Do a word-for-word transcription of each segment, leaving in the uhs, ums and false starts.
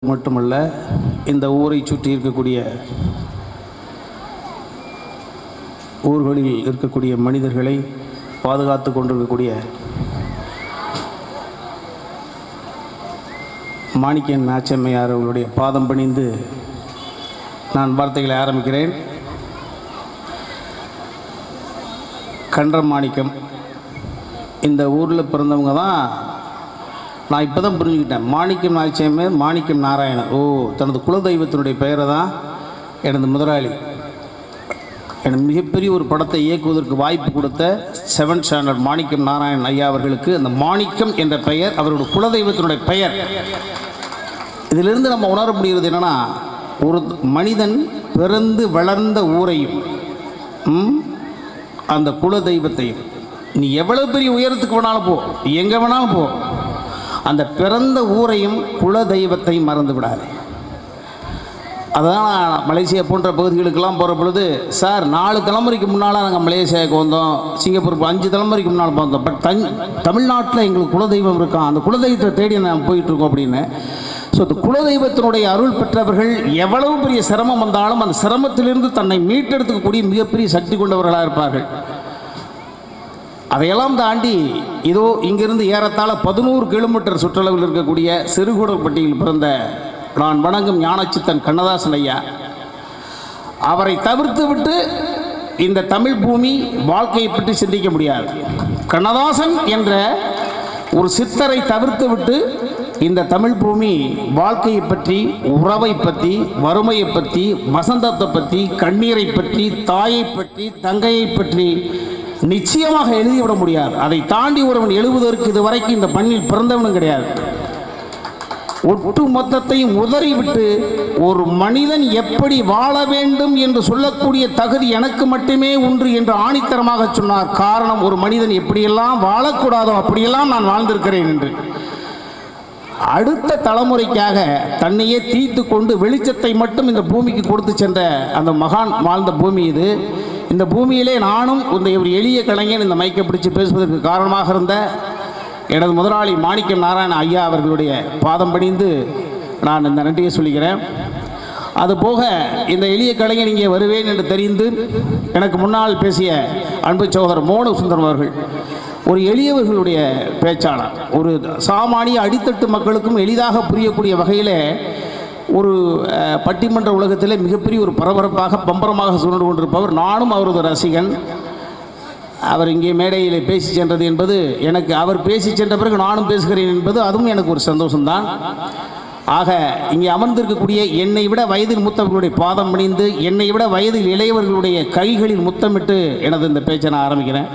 மட்டுமல்ல, இந்த ஊரை சுற்றி இருக்கக்கூடிய ஊர்களில் இருக்கக்கூடிய மனிதர்களை பாதுகாத்து கொண்டிருக்கக்கூடிய மாணிக்கன் நாச்சம்மையார் அவர்களுடைய பாதம் பணிந்து நான் வார்த்தைகளை ஆரம்பிக்கிறேன். கன்றம் மாணிக்கம் இந்த ஊரில் பிறந்தவங்க தான். நான் இப்போ தான் புரிஞ்சுக்கிட்டேன். மாணிக்கம் நாச்சியம்மையார், மாணிக்கம் நாராயணன். ஓ, தனது குலதெய்வத்தினுடைய பெயரை தான் எனது முதலாளி எனக்கு மிகப்பெரிய ஒரு படத்தை இயக்குவதற்கு வாய்ப்பு கொடுத்த செவன் ஸ்டாண்டர்ட் மாணிக்கம் நாராயணன் ஐயா அவர்களுக்கு அந்த மாணிக்கம் என்ற பெயர் அவருடைய குலதெய்வத்தினுடைய பெயர். இதிலிருந்து நம்ம உணர முடிகிறது என்னென்னா, ஒரு மனிதன் பிறந்து வளர்ந்த ஊரையும் அந்த குலதெய்வத்தையும், நீ எவ்வளோ பெரிய உயரத்துக்கு வேணாலும் போ, எங்கே வேணாலும் போ, அந்த பிறந்த ஊரையும் குலதெய்வத்தையும் மறந்து விடாது. அதுதான் மலேசியா போன்ற பகுதிகளுக்கெல்லாம் போகிற பொழுது, சார் நாலு தலைமுறைக்கு முன்னால் நாங்கள் மலேசியாவுக்கு வந்தோம், சிங்கப்பூர் அஞ்சு தலைமுறைக்கு முன்னால் வந்தோம், பட் தங் தமிழ்நாட்டில் எங்களுக்கு குலதெய்வம் இருக்கான், அந்த குலதெய்வத்தை தேடி நான் போயிட்டுருக்கோம் அப்படின்னு. ஸோ அந்த குலதெய்வத்தினுடைய அருள் பெற்றவர்கள் எவ்வளவு பெரிய சிரமம் வந்தாலும் அந்த சிரமத்திலிருந்து தன்னை மீட்டெடுத்துக்கக்கூடிய மிகப்பெரிய சக்தி கொண்டவர்களாக இருப்பார்கள். அதையெல்லாம் தாண்டி இதோ இங்கிருந்து ஏறத்தாழ பதினோரு கிலோமீட்டர் சுற்றளவில் இருக்கக்கூடிய சிறுகுடற்பட்டியில் பிறந்த நான் வணங்கும் ஞானச்சித்தன் கண்ணதாசன் ஐயா, அவரை தவிர்த்து விட்டு இந்த தமிழ் பூமி வாழ்க்கையை பற்றி சிந்திக்க முடியாது. கண்ணதாசன் என்ற ஒரு சித்தரை தவிர்த்து விட்டு இந்த தமிழ் பூமி வாழ்க்கையை பற்றி, உறவை பற்றி, வறுமையை பற்றி, வசந்தத்தை பற்றி, கண்ணீரை பற்றி, தாயை பற்றி, தங்கையை பற்றி நிச்சயமாக எழுதிவிட முடியாது. அதை தாண்டி ஒருவன் எழுதுவதற்கு இதுவரைக்கும் இந்த மண்ணில் பிறந்தவனும் கிடையாது. ஒட்டு மொத்தத்தையும் உதறிவிட்டு ஒரு மனிதன் எப்படி வாழ வேண்டும் என்று சொல்லக்கூடிய தகுதி எனக்கு மட்டுமே உண்டு என்று ஆணித்தரமாக சொன்னார். காரணம், ஒரு மனிதன் எப்படியெல்லாம் வாழக்கூடாதோ அப்படியெல்லாம் நான் வாழ்ந்திருக்கிறேன் என்று. அடுத்த தலைமுறைக்காக தன்னையே தீர்த்து கொண்டு வெளிச்சத்தை மட்டும் இந்த பூமிக்கு கொடுத்து சென்ற அந்த மகான் வாழ்ந்த பூமி இது. இந்த பூமியிலே நானும் இந்த ஒரு எளிய கலைஞன் இந்த மைக்கை பிடிச்சு பேசுவதற்கு காரணமாக இருந்த எனது முதலாளி மாணிக்கம் நாராயண ஐயா அவர்களுடைய பாதம் பணிந்து நான் இந்த நன்றியை சொல்லிக்கிறேன். அதுபோக இந்த எளிய கலைஞன் இங்கே வருவேன் என்று தெரிந்து எனக்கு முன்னால் பேசிய அன்பு சகோதரர் மோனு சுந்தரம் அவர்கள் ஒரு எளியவர்களுடைய பேச்சாளர், ஒரு சாமானிய அடித்தட்டு மக்களுக்கும் எளிதாக புரியக்கூடிய வகையில் ஒரு பட்டிமன்ற உலகத்தில் மிகப்பெரிய ஒரு பரபரப்பாக பம்பரமாக சுழன்று கொண்டிருப்பவர். நானும் அவரது ரசிகன். அவர் இங்கே மேடையில் பேசி சென்றது என்பது எனக்கு, அவர் பேசி சென்ற பிறகு நானும் பேசுகிறேன் என்பது அதுவும் எனக்கு ஒரு சந்தோஷம்தான். ஆக இங்கே அமர்ந்திருக்கக்கூடிய என்னை விட வயதில் மூத்தவர்களுடைய பாதம் பணிந்து, என்னை விட வயதில் இளையவர்களுடைய கைகளில் முத்தமிட்டு எனது இந்த பேச்சை நான் ஆரம்பிக்கிறேன்.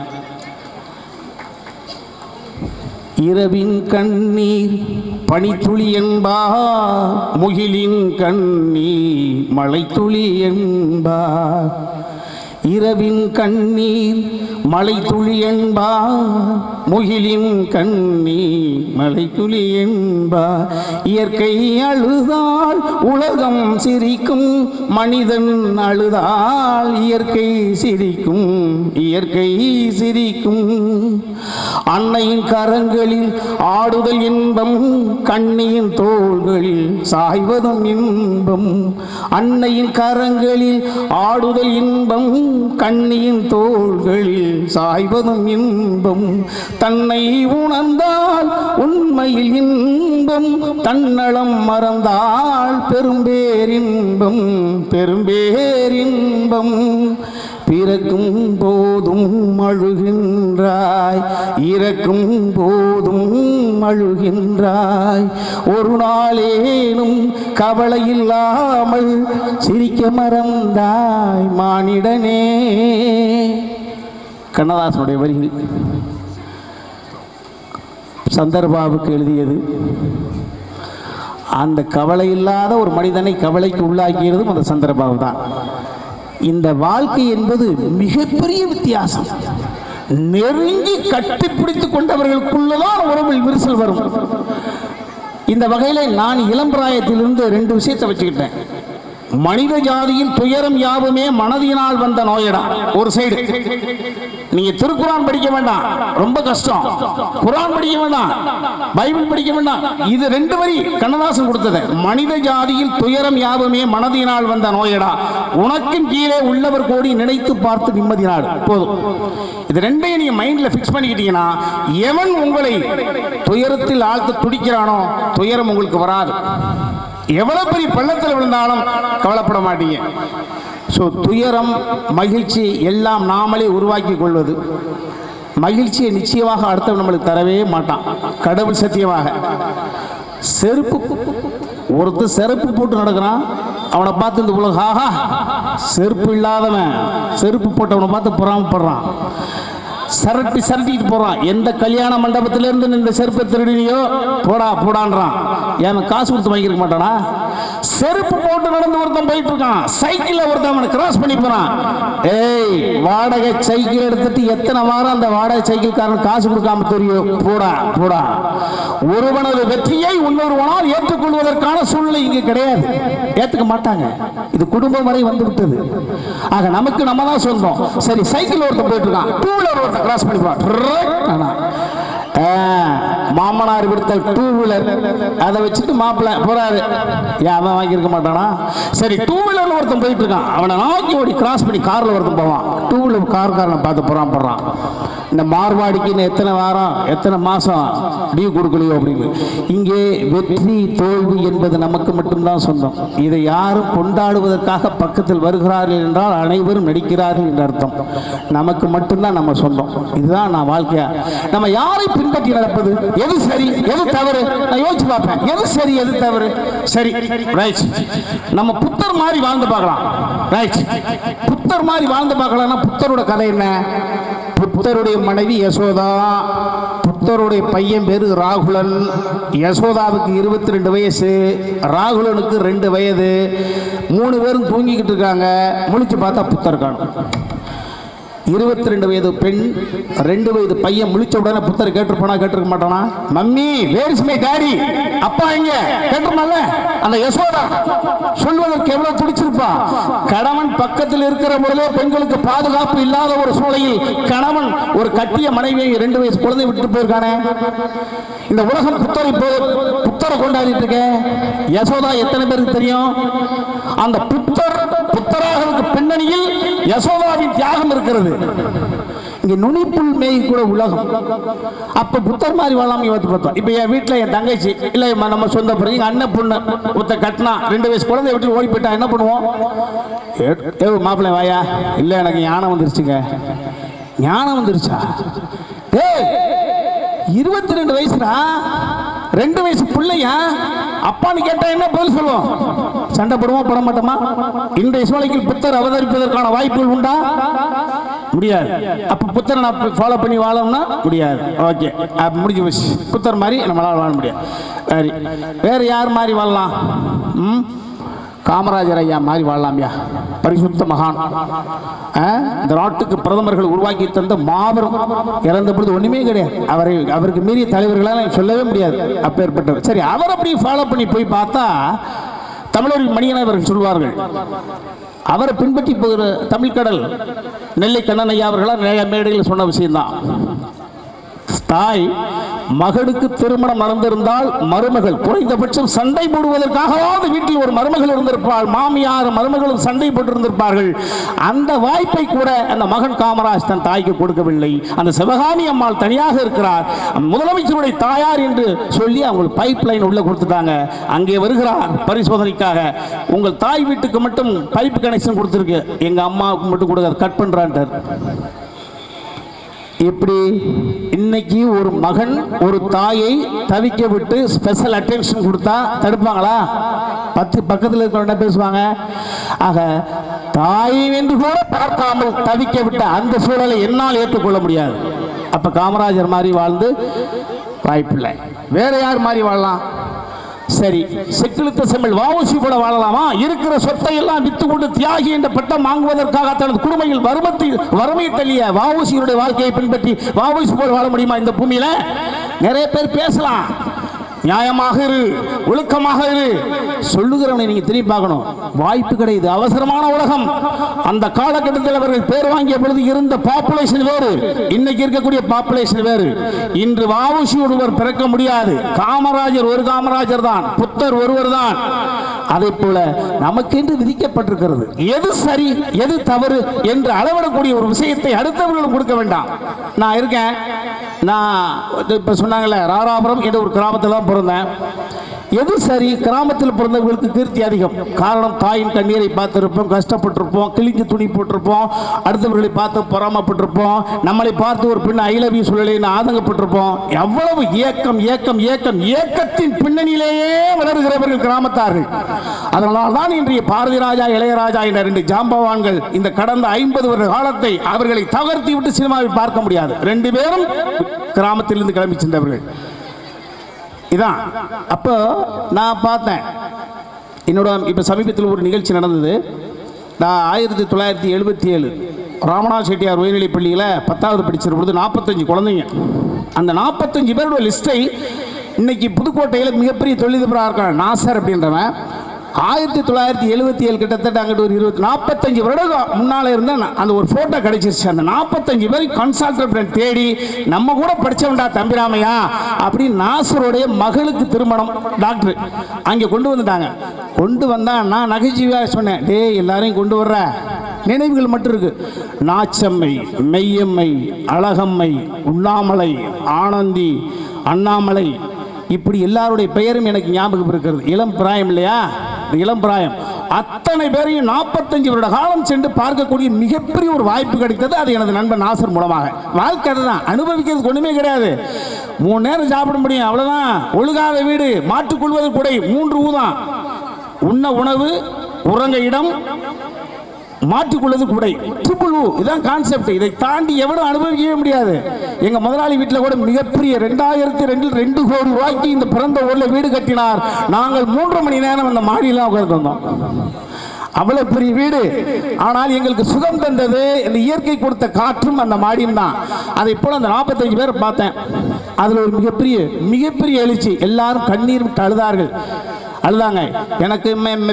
இரவின் கண்ணீர் பனித்துளி என்பார், முகிலின் கண்ணீர் மழைத்துளி என்பார். இரவின் கண்ணீர் மழை துளி என்பார், முகிலின் கண்ணீர் மழை துளி என்பார். இயற்கை அழுதால் உலகம் சிரிக்கும், மனிதன் அழுதால் இயற்கை சிரிக்கும், இயற்கை சிரிக்கும். அன்னையின் கரங்களில் ஆடுதல் இன்பம், கண்ணியின் தோள்களில் சாய்வதும் இன்பம். அன்னையின் கரங்களில் ஆடுதல் இன்பம், கண்ணியின் தோள்களில் சாய்வதும் இன்பம். தன்னை உணர்ந்தால் உண்மையில் இன்பம், தன்னலம் மறந்தால் பெரும்பேரின்பம், பெரும்பேரின்பம். பிறக்கும் போதும் அழுகின்றாய், இறக்கும் போதும் அழுகின்றாய். ஒரு நாளேனும் கவலை இல்லாமல் சிரிக்க மறந்தாய் மானிடனே. கண்ணதாசனுடைய வரிகள் சந்தர்பாவுக்கு எழுதியது. அந்த கவலை இல்லாத ஒரு மனிதனை கவலைக்கு உள்ளாக்கியதும் அந்த சந்தர்பாவு தான். இந்த வாழ்க்கை என்பது மிகப்பெரிய வித்தியாசம். நெருங்கி கட்டிப்பிடித்துக் கொண்டவர்களுக்குள்ளதான் உறவில் விரிசல் வரும். இந்த வகையில் நான் இளம்பிராயத்திலிருந்து ரெண்டு விஷயத்தை வச்சுக்கிட்டேன். மனித ஜாதியின் துயரம் யாவுமே மனதினால் வந்த நோயடா. ஒரு சைடு நீங்க திருக்குரான் படிக்க வேண்டாம், ரொம்ப கஷ்டம். குரான் படிக்க வேண்டாம், பைபிள் படிக்க வேண்டாம். இது ரெண்டு வரி கண்ணதாசன் கொடுத்தது. மனித ஜாதியில் துயரம் யாவுமே மனதினால் வந்த நோயடா, உனக்கும் கீழே உள்ளவர் கோடி நினைத்து பார்த்து நிம்மதி நாடு. போதும். இது ரெண்டையும் நீங்க மைண்ட்ல பிக்ஸ் பண்ணிக்கிட்டீங்கன்னா, எவன் உங்களை துயரத்தில் ஆழ்த்து துடிக்கிறானோ துயரம் உங்களுக்கு வராது. எவ்வளவு பெரிய பள்ளத்தில் விழுந்தாலும் கவலைப்பட மாட்டீங்க. ஸோ துயரம் மகிழ்ச்சி எல்லாம் நாமளே உருவாக்கி கொள்வது. மகிழ்ச்சியை நிச்சயமாக அடுத்தவன் நம்மளுக்கு தரவே மாட்டான், கடவுள் சத்தியமாக. செருப்பு ஒருத்தர் செருப்பு போட்டு நடக்கிறான், அவனை பார்த்து இந்த உலக ஆஹா செருப்பு இல்லாதவன் செருப்பு போட்டவனை பார்த்து பொறாமப்படுறான், சரட்டி சரட்டிட்டு போறான். எந்த கல்யாண மண்டபத்திலிருந்து இந்த செருப்பை திருடினியோ போடா போடான்றான். ஏன் காசு கொடுத்து வாங்கிருக்க மாட்டானா? செருப்பு போட்டு நடந்து ஒருத்தன் போயிட்டு இருக்கான், சைக்கிள்ல ஒருத்தன் அவனை கிராஸ் பண்ணி போறான். ஏய், வாடகை சைக்கிள் எடுத்துட்டு எத்தனை வாரம் அந்த வாடகை சைக்கிள்காரன் காசு கொடுக்காம தெரியும், போடா போடா. ஒருவனது வெற்றியை இன்னொருவனால் ஏற்றுக்கொள்வதற்கான சூழ்நிலை இங்க கிடையாது, ஏத்துக்க மாட்டாங்க. இது குடும்பம் வரை வந்து விட்டது. ஆக நமக்கு நம்ம தான் சொந்தம். சரி, சைக்கிள் ஒருத்தன் போயிட்டு இருக்கான், டூ வீலர் ஒருத்தன் கிராஸ் பண்ணி போறான். மாமனார் விடுத்த டூ வீலர் அதை வச்சுட்டு மாப்பிள்ள போறாரு. அவன் வாங்கியிருக்க மாட்டானா? சரி, டூ வீலர்ல ஒருத்தன் போயிட்டு இருக்கான், அவனை நாக்கி ஓடி கிராஸ் பண்ணி கார்ல ஒருத்தன் போவான். டூ வீலர் கார்காரனை பார்த்து போறான் போறான் இந்த மார்வாடிக்கு எத்தனை வாரம் எத்தனை மாசம் டியூ கொடுக்கலையோ அப்படின்னு. இங்கே வெற்றி தோல்வி என்பது நமக்கு மட்டும்தான் சொந்தம். இதை யாரும் கொண்டாடுவதற்காக பக்கத்தில் வருகிறார்கள் என்றால் அனைவரும் நடிக்கிறார்கள் என்ற அர்த்தம். நமக்கு மட்டும்தான் நம்ம சொந்தம். இதுதான் நான் வாழ்க்கையா. நம்ம யாரை பின்பற்றி நடப்பது, எது சரி எது தவறு, நான் யோசிச்சு பார்ப்பேன். எது சரி எது தவறு? சரி, ரைட். நம்ம புத்தர் மாதிரி வாழ்ந்து பார்க்கலாம். ரைட், புத்தர் மாதிரி வாழ்ந்து பார்க்கலாம்னா புத்தரோட கதை என்ன? புத்தருடைய மனைவி யசோதா, புத்தருடைய பையன் பேரு ராகுலன். யசோதாவுக்கு இருபத்தி ரெண்டு வயசு, ராகுலனுக்கு ரெண்டு வயது. மூணு பேரும் தூங்கிக்கிட்டு இருக்காங்க. முழிச்சு பார்த்தா புத்தர் காணும். இருபத்தி ரெண்டு வயது பெண், ரெண்டு வயது பையன். முழிச்ச உடனே புத்தர் கேட்டிருப்பானா? கேட்டிருக்க மாட்டானா? Mummy, where is my daddy, அப்பா எங்க? கேட்டிருப்பான்ல. அந்த யசோதா சொல்வதற்கு எவ்வளவு துடிச்சிருப்பா. கணவன் பக்கத்தில் இருக்கிற பொழுதே பெண்களுக்கு பாதுகாப்பு இல்லாத ஒரு சூழலில் கணவன் ஒரு கட்டிய மனைவியை ரெண்டு வயசு குழந்தை விட்டு போயிருக்கானே. இந்த உலகம் புத்தரை புத்தரை கொண்டாடிட்டு இருக்க. யசோதா எத்தனை பேருக்கு தெரியும்? அந்த புத்தர் புத்தராக பின்னணியில் யசோதாவின் தியாகம் இருக்கிறது. இங்க நுனிப்புள் மேய் கூட உலகம். அப்ப புத்தர் மாதிரி வாழாம யோசித்து பார்த்தோம். இப்ப என் வீட்டுல என் தங்கச்சி இல்ல நம்ம சொந்த பிறகு எங்க அண்ணன் பொண்ணு புத்த கட்டினா ரெண்டு வயசு குழந்தைய விட்டு ஓடி போயிட்டா என்ன பண்ணுவோம்? ஏ மாப்பிள்ளை வாயா, இல்ல எனக்கு ஞானம் வந்துருச்சுங்க. ஞானம் வந்துருச்சா? ஏய், இருபத்தி ரெண்டு வயசுடா, ரெண்டு வயசு பிள்ளையா, அப்பான்னு கேட்டா என்ன பதில் சொல்லுவோம்? சண்டை போடுவோம், போட மாட்டோமா? இன்றைய சூழலில் புத்தர் அவதரிப்பதற்கான வாய்ப்புகள் உண்டா? முடியாது. அப்ப புத்தரை நான் ஃபாலோ பண்ணி வாழணும்னா முடியாது. ஓகே, முடிஞ்சு போச்சு. புத்தர் மாதிரி நம்மளால வாழ முடியாது. சரி, வேற யார் மாதிரி வாழலாம்? ம் காமராஜர் ஐயா மாதிரி வாழலாம்யா. பரிசுத்த மகான், இந்த நாட்டுக்கு பிரதமர்கள் உருவாக்கி தந்த மாபெரும், இறந்த பொழுது ஒண்ணுமே கிடையாது. அவரை அவருக்கு மீறிய தலைவர்களால் சொல்லவே முடியாது, அப்பேற்பட்டவர். சரி, அவர் அப்படி ஃபாலோ பண்ணி போய் பார்த்தா தமிழர் மணியன் அவர்கள் சொல்வார்கள். அவரை பின்பற்றி போகிற தமிழ் கடல் நெல்லை கண்ணன் ஐயா அவர்களால் நிறைய மேடையில் சொன்ன விஷயம்தான். தாய் மகளுக்கு திருமணம் நடந்திருந்தால் மருமகள் குறைந்தபட்சம் சண்டை போடுவதற்காகவாவது வீட்டில் ஒரு மருமகள் இருந்திருப்பாள். மாமியார் மருமகளும் சண்டை போட்டிருந்திருப்பார்கள். அந்த வாய்ப்பை கூட அந்த மகன் காமராஜ் தன் தாய்க்கு கொடுக்கவில்லை. அந்த சிவகாமி அம்மாள் தனியாக இருக்கிறார். முதலமைச்சருடைய தாயார் என்று சொல்லி அவங்களுக்கு பைப் லைன் உள்ள கொடுத்துட்டாங்க. அங்கே வருகிறார் பரிசோதனைக்காக. உங்கள் தாய் வீட்டுக்கு மட்டும் பைப் கனெக்ஷன் கொடுத்துருக்கு, எங்க அம்மாவுக்கு மட்டும் கொடுக்க கட் பண்றான்ட்டார். இப்படி இன்னைக்கு ஒரு மகன் ஒரு தாயை தவிக்க விட்டு ஸ்பெஷல் அட்டென்ஷன் கொடுத்தா தடுப்பாங்களா? பத்து பக்கத்தில் இருக்கிற பேசுவாங்க. ஆக தாயை என்று கூட பார்க்காமல் தவிக்க விட்ட அந்த சூழலை என்னால் ஏற்றுக்கொள்ள முடியாது. அப்ப காமராஜர் மாதிரி வாழ்ந்து வாய்ப்பில்லை. வேற யார் மாதிரி வாழலாம்? சரி, செக்கிழுத்த செம்மல் வாவுசி போல வாழலாமா? இருக்கிற சொத்தை எல்லாம் வித்து கொண்டு தியாகி என்ற பட்டம் வாங்குவதற்காக தனது குடும்பத்தில் வறுமத்தில் வறுமையை தள்ளிய வாவுசியுடைய வாழ்க்கையை பின்பற்றி வாவுசி போல வாழ முடியுமா இந்த பூமியில? நிறைய பேர் பேசலாம். நியாயமாக இரு, ஒழுக்கமாக இரு சொல்லுகிறவனை நீங்க திரும்பி பார்க்கணும். வாய்ப்பு கிடையாது. அவசரமான உலகம். அந்த காலகட்டத்தில் அவர்கள் பேர் வாங்கிய பொழுது இருந்த பாப்புலேஷன் வேறு, இன்னைக்கு இருக்கக்கூடிய பாப்புலேஷன் வேறு. இன்று வாவுசி ஒருவர் பிறக்க முடியாது. காமராஜர் ஒரு காமராஜர் தான், புத்தர் ஒருவர் தான். அதே போல நமக்கென்று விதிக்கப்பட்டிருக்கிறது. எது சரி எது தவறு என்று அளவிடக்கூடிய ஒரு விஷயத்தை அடுத்தவர்களும் கொடுக்க வேண்டாம். நான் இருக்கேன், நான் இப்ப சொன்னாங்கல்ல ராராபுரம் என்ற ஒரு கிராமத்தில் தான் பிறந்தேன். எது சரி? கிராமத்தில் பிறந்தவர்களுக்கு கீர்த்தி அதிகம். காரணம், தாயின் கண்ணீரை பார்த்திருப்போம், கஷ்டப்பட்டிருப்போம், கிழிஞ்சு துணி போட்டிருப்போம், அடுத்தவர்களை பார்த்து பொறாமப்பட்டிருப்போம், நம்மளை பார்த்து ஒரு பெண் ஐ லவ் யூ சொல்லலைன்னு ஆதங்கப்பட்டிருப்போம். எவ்வளவு ஏக்கம் ஏக்கம் ஏக்கம் ஏக்கத்தின் பின்னணியிலேயே வளர்கிறவர்கள் கிராமத்தார்கள். அதனால் தான் இன்றைய பாரதி ராஜா, இளையராஜா என்ற ரெண்டு ஜாம்பவான்கள் இந்த கடந்த ஐம்பது வருட காலத்தை அவர்களை தகர்த்தி விட்டு சினிமாவை பார்க்க முடியாது. ரெண்டு பேரும் கிராமத்திலிருந்து கிளம்பி சென்றவர்கள். இதான் அப்போ நான் பார்த்தேன். என்னோட இப்போ சமீபத்தில் ஒரு நிகழ்ச்சி நடந்தது. நான் ஆயிரத்தி தொள்ளாயிரத்தி எழுபத்தி ஏழு ராமநாத செட்டியார் உயர்நிலைப் பள்ளியில் பத்தாவது படிச்சிருந்த பொழுது நாற்பத்தஞ்சு குழந்தைங்க. அந்த நாற்பத்தஞ்சு பேரோட லிஸ்ட்டை இன்னைக்கு புதுக்கோட்டையில் மிகப்பெரிய தொழிலதிபராக இருக்காங்க நாசர் அப்படின்றவன். ஆயிரத்தி தொள்ளாயிரத்தி எழுபத்தி ஏழு கிட்டத்தட்ட அங்கிட்டு ஒரு இருபத்தி நாற்பத்தஞ்சு வருடம் முன்னால் இருந்த அந்த ஒரு ஃபோட்டோ கிடைச்சிருச்சு. அந்த நாற்பத்தஞ்சு பேர் கன்சல்டன்ட் தேடி நம்ம கூட படித்தவன்டா தம்பிராமையா அப்படின்னு நாசருடைய மகளுக்கு திருமணம் டாக்டர் அங்கே கொண்டு வந்துட்டாங்க. கொண்டு வந்தா நான் நகைச்சுவையாக சொன்னேன், டே எல்லாரையும் கொண்டு வர்ற நினைவுகள் மட்டும் இருக்கு. நாச்சம்மை, மெய்யம்மை, அழகம்மை, உண்ணாமலை, ஆனந்தி, அண்ணாமலை, இப்படி எல்லாருடைய பெயரும் எனக்கு ஞாபகம் இருக்கிறது. இளம் பிராயம் இல்லையா, இளம் பிராயம். அத்தனை பேரையும் நாற்பத்தஞ்சு வருட காலம் சென்று பார்க்கக்கூடிய மிகப்பெரிய ஒரு வாய்ப்பு கிடைத்தது. அது எனது நண்பன் நாசர் மூலமாக. வாழ்க்கை தான், அனுபவிக்கிறது ஒண்ணுமே கிடையாது. மூணு நேரம் சாப்பிட முடியும், அவ்வளவுதான். ஒழுகாத வீடு, மாட்டுக்கொள்வது குடை, மூன்று ஊதான். உண்ண உணவு, உறங்க இடம், மாற்றிக்கொள்ளது குடை, ட்ரிபிள் ஊ. இதான் கான்செப்ட். இதை தாண்டி எவரும் அனுபவிக்கவே முடியாது. எங்க முதலாளி வீட்டில் கூட மிகப்பெரிய ரெண்டாயிரத்தி ரெண்டில் ரெண்டு கோடி ரூபாய்க்கு இந்த பிறந்த ஊர்ல வீடு கட்டினார். நாங்கள் மூன்று மணி நேரம் அந்த மாடியெல்லாம் உட்கார்ந்து வந்தோம். அவ்வளவு பெரிய வீடு. ஆனால் எங்களுக்கு சுகம் தந்தது இந்த இயற்கை கொடுத்த காற்றும் அந்த மாடியும் தான். அதை போல அந்த நாற்பத்தஞ்சு பேர் பார்த்தேன். அதுல ஒரு மிகப்பெரிய மிகப்பெரிய எழுச்சி. எல்லாரும் கண்ணீர் விட்டு அழுதார்கள். அழுதாங்க. எனக்கு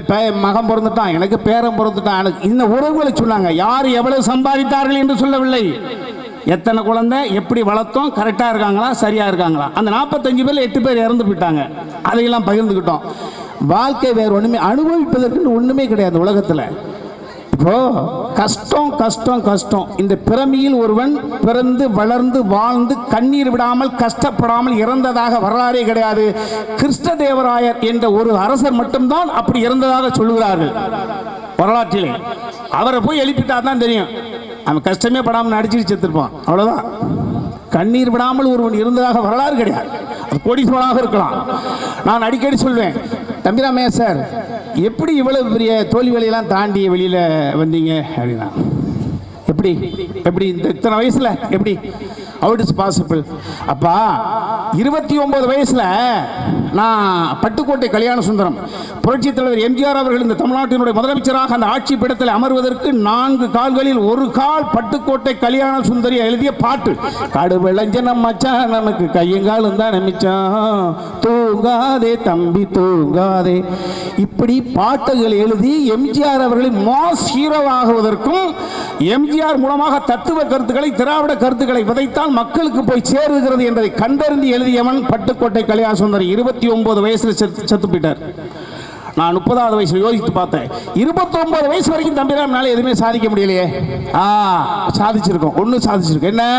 மகன் பிறந்துட்டான், எனக்கு பேரன் பிறந்துட்டான், எனக்கு இந்த உறவுகளை சொன்னாங்க. யார் எவ்வளவு சம்பாதித்தார்கள் என்று சொல்லவில்லை. எத்தனை குழந்தை, எப்படி வளர்த்தோம், கரெக்டாக இருக்காங்களா, சரியாக இருக்காங்களா. அந்த நாற்பத்தஞ்சு பேர் எட்டு பேர் இறந்து போயிட்டாங்க. அதையெல்லாம் பகிர்ந்துக்கிட்டோம். வாழ்க்கை வேறு ஒன்றுமே அனுபவிப்பதற்கு ஒன்றுமே கிடையாது உலகத்தில். இப்போ கஷ்டம் கஷ்டம் கஷ்டம். இந்த பிறவியில் ஒருவன் பிறந்து வளர்ந்து வாழ்ந்து கண்ணீர் விடாமல் கஷ்டப்படாமல் இறந்ததாக வரலாறே கிடையாது. கிருஷ்ணதேவராயர் என்ற ஒரு அரசர் மட்டும்தான் அப்படி இறந்ததாக சொல்லுகிறார்கள் வரலாற்றிலே. அவரை போய் எழுப்பிட்டா தான் தெரியும். அவன் கஷ்டமே படாமல் நடிச்சுட்டு செத்துருப்பான், அவ்வளோதான். கண்ணீர் விடாமல் ஒருவன் இருந்ததாக வரலாறு கிடையாது. அது கோடீஸ்வரனாக இருக்கலாம். நான் அடிக்கடி சொல்வேன், தம்பிராமையா சார் எப்படி இவ்வளவு பெரிய தோல்விகளையெல்லாம் தாண்டி வெளியில் வந்தீங்க அப்படின்னா, எப்படி எப்படி இந்த இத்தனை வயசுல எப்படி அவுட் இஸ் பாசிபிள்? அப்பா இருபத்தி ஒன்பது வயசுல நான் பட்டுக்கோட்டை கல்யாண சுந்தரம் புரட்சி தலைவர் எம்ஜிஆர் அவர்கள் இந்த தமிழ்நாட்டினுடைய முதலமைச்சராக அந்த ஆட்சி பீடத்தில் அமர்வதற்கு நான்கு கால்களில் ஒரு கால் பட்டுக்கோட்டை கல்யாண சுந்தரி எழுதிய பாட்டு. காடு விளைஞ்சனம் மச்சான் நமக்கு கையங்காலும் தான் நமிச்சான், தூங்காதே தம்பி தூங்காதே. இப்படி பாட்டுகள் எழுதி எம்ஜிஆர் அவர்களை மாஸ் ஹீரோவாகுவதற்கும் எம்ஜிஆர் மூலமாக தத்துவ கருத்துக்களை திராவிட கருத்துக்களை விதைத்தால் மக்களுக்கு போய் சேருகிறது என்பதை கண்டறிந்து எழுதியவன் பட்டுக்கோட்டை கல்யாண சுந்தரி. இருபத்தி ஒன்பது வயசுல செத்து போயிட்டார். நான் முப்பதாவது வயசுல யோசித்து பார்த்தேன். இருபத்தி ஒன்பது வயசு வரைக்கும் தம்பிராமனால எதுவுமே சாதிக்க முடியலையே. ஆ சாதிச்சிருக்கோம், ஒன்னும் சாதிச்சிருக்கோம். என்ன,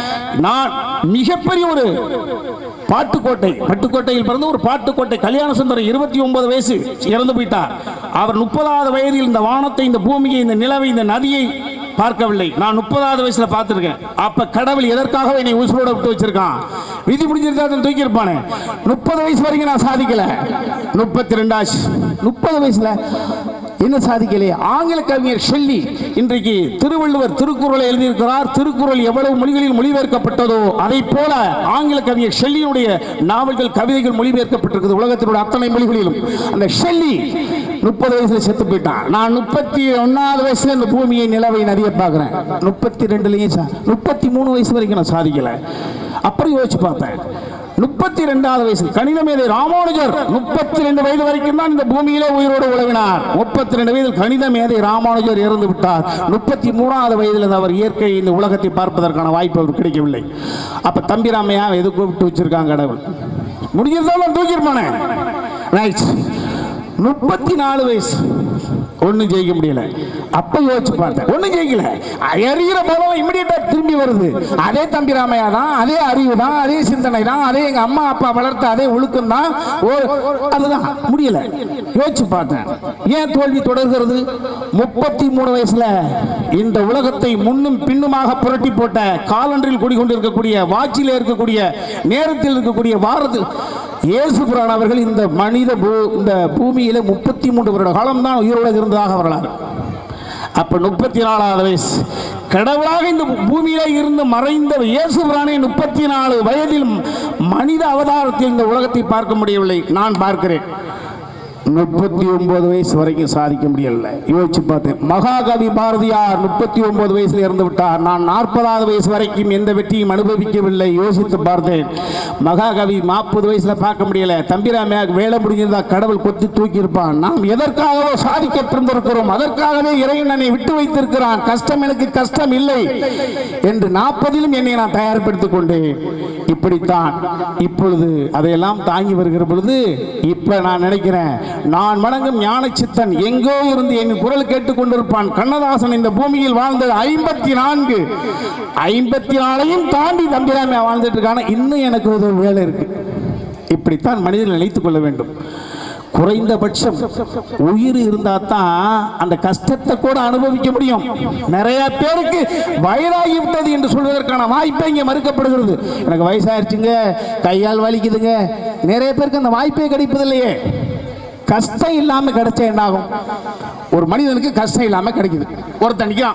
நான் மிகப்பெரிய ஒரு பாட்டுக்கோட்டை பட்டுக்கோட்டையில் பிறந்த ஒரு பாட்டுக்கோட்டை கல்யாண சுந்தரம் இருபத்தி ஒன்பது வயசு இறந்து போயிட்டார். அவர் முப்பதாவது வயதில் இந்த வானத்தை, இந்த பூமியை, இந்த நிலவை, இந்த நதியை பார்க்கவில்லை. நான் முப்பதாவது வயசுல பார்த்திருக்கேன். அப்ப கடவுள் எதற்காக என்னை உசுரோட விட்டு வச்சிருக்கான்? விதி முடிஞ்சிருந்தா தூக்கி இருப்பானே. முப்பது வயசு வரைக்கும் நான் சாதிக்கல. முப்பத்தி ரெண்டாச்சு. முப்பது வயசுல என்ன சாதிக்கலையே. ஆங்கில கவிஞர் ஷெல்லி இன்றைக்கு திருவள்ளுவர் திருக்குறளை எழுதியிருக்கிறார். திருக்குறள் எவ்வளவு மொழிகளில் மொழிபெயர்க்கப்பட்டதோ அதை போல ஆங்கில கவிஞர் ஷெல்லியுடைய நாவல்கள், கவிதைகள் மொழிபெயர்க்கப்பட்டிருக்கிறது உலகத்தினுடைய அத்தனை மொழிகளிலும். அந்த ஷெல்லி முப்பது வயசுல செத்து போயிட்டான். நான் முப்பத்தி ஒன்னாவது வயசுல இந்த பூமியை, நிலவை, நதியை பார்க்கிறேன். முப்பத்தி ரெண்டுலயும் முப்பத்தி மூணு வயசு வரைக்கும் நான் சாதிக்கல. அப்புறம் யோசிச்சு பார்த்தேன், முப்பத்தி ரெண்டாவது வயசு கணித மேதை ராமானுஜர் முப்பத்தி ரெண்டு வயது வரைக்கும் தான் இந்த பூமியிலே உயிரோடு உழவினார். முப்பத்தி ரெண்டு வயதில் கணித மேதை ராமானுஜர் இறந்து விட்டார். முப்பத்தி மூணாவது வயதில் அவர் இயற்கை இந்த உலகத்தை பார்ப்பதற்கான வாய்ப்பு அவர் கிடைக்கவில்லை. அப்ப தம்பிராமையா எது கூப்பிட்டு வச்சிருக்காங்க கடவுள், முடிஞ்சதாலும் தூக்கிருப்பானே. ரைட். முப்பத்தி நாலு வயசு ஒன்னும் ஜெயிக்க முடியல. அப்ப யோசிச்சு பார்த்தேன், ஒன்னும் ஜெயிக்கல. அறிகிற பலம் இமிடியேட்டா திரும்பி வருது. அதே தம்பிராமையா தான், அதே அறிவு தான், அதே சிந்தனை தான், அதே எங்க அம்மா அப்பா வளர்த்த அதே ஒழுக்கம் தான். அதுதான் முடியல. யோசிச்சு பார்த்தேன், ஏன் தோல்வி தொடர்கிறது? முப்பத்தி மூணு வயசுல இந்த உலகத்தை முன்னும் பின்னுமாக புரட்டி போட்ட காலன்றில் குடிக்கொண்டிருக்கக்கூடிய வாட்சியில் இருக்கக்கூடிய நேரத்தில் இருக்கக்கூடிய வாரத்தில் இயேசு புரான் அவர்கள் இந்த மனித இந்த பூமியில முப்பத்தி மூன்று வருட காலம் தான் உயிரோடு இருந்ததாக வரலாறு. அப்ப முப்பத்தி நாலாவது வயசு கடவுளாக இந்த பூமியில இருந்து மறைந்த இயேசு புரானை முப்பத்தி நாலு வயதில் மனித அவதாரத்தில் இந்த உலகத்தை பார்க்க முடியவில்லை. நான் பார்க்கிறேன். முப்பத்தி ஒன்பது வயசு வரைக்கும் சாதிக்க முடியல. யோசிச்சு பார்த்தேன். மகாகவி பாரதியார் முப்பத்தி ஒன்பது வயசுல இறந்து விட்டார். நான் நாற்பதாவது வயசு வரைக்கும் எந்த வெற்றியும் அனுபவிக்கவில்லை. யோசித்து பார்த்தேன். மகாகவி நாற்பது வயசுல பார்க்க முடியல. தம்பிராமையா வேலை முடிஞ்சிருந்தா கடவுள் கொத்தி தூக்கி இருப்பான். நாம் எதற்காகவோ சாதிக்க பிறந்திருக்கிறோம், அதற்காகவே இறைவன் என்னை விட்டு வைத்திருக்கிறான். கஷ்டம் எனக்கு கஷ்டம் இல்லை என்று நாற்பதிலும் என்னை நான் தயார்படுத்திக் கொண்டேன். இப்படித்தான் இப்பொழுது அதையெல்லாம் தாங்கி வருகிற பொழுது இப்ப நான் நினைக்கிறேன், நான் வணங்கும் ஞான சித்தன் எங்கோ இருந்து என் குரல் கேட்டுக் கொண்டிருப்பான். கண்ணதாசன் இந்த பூமியில் வாழ்ந்தது ஐம்பத்தி நான்கு ஐம்பத்தி நாலையும் தாண்டி தம்பிராமையா வாழ்ந்துட்டு இருக்கான. இன்னும் எனக்கு ஒரு வேலை இருக்கு. இப்படித்தான் மனிதர்கள் நினைத்துக் கொள்ள வேண்டும். குறைந்தபட்சம் உயிர் இருந்தா தான் அந்த கஷ்டத்தை கூட அனுபவிக்க முடியும். நிறைய பேருக்கு வயதாகி விட்டது என்று சொல்வதற்கான வாய்ப்பை இங்கே மறுக்கப்படுகிறது. எனக்கு வயசாயிருச்சுங்க, கையால் வலிக்குதுங்க, நிறைய பேருக்கு அந்த வாய்ப்பே கிடைப்பதில்லையே. கஷ்டம் இல்லாம கிடைச்சா என்ன ஆகும்? ஒரு மனிதனுக்கு கஷ்டம் இல்லாம கிடைக்குது. ஒருத்தன் நிற்கிறான்,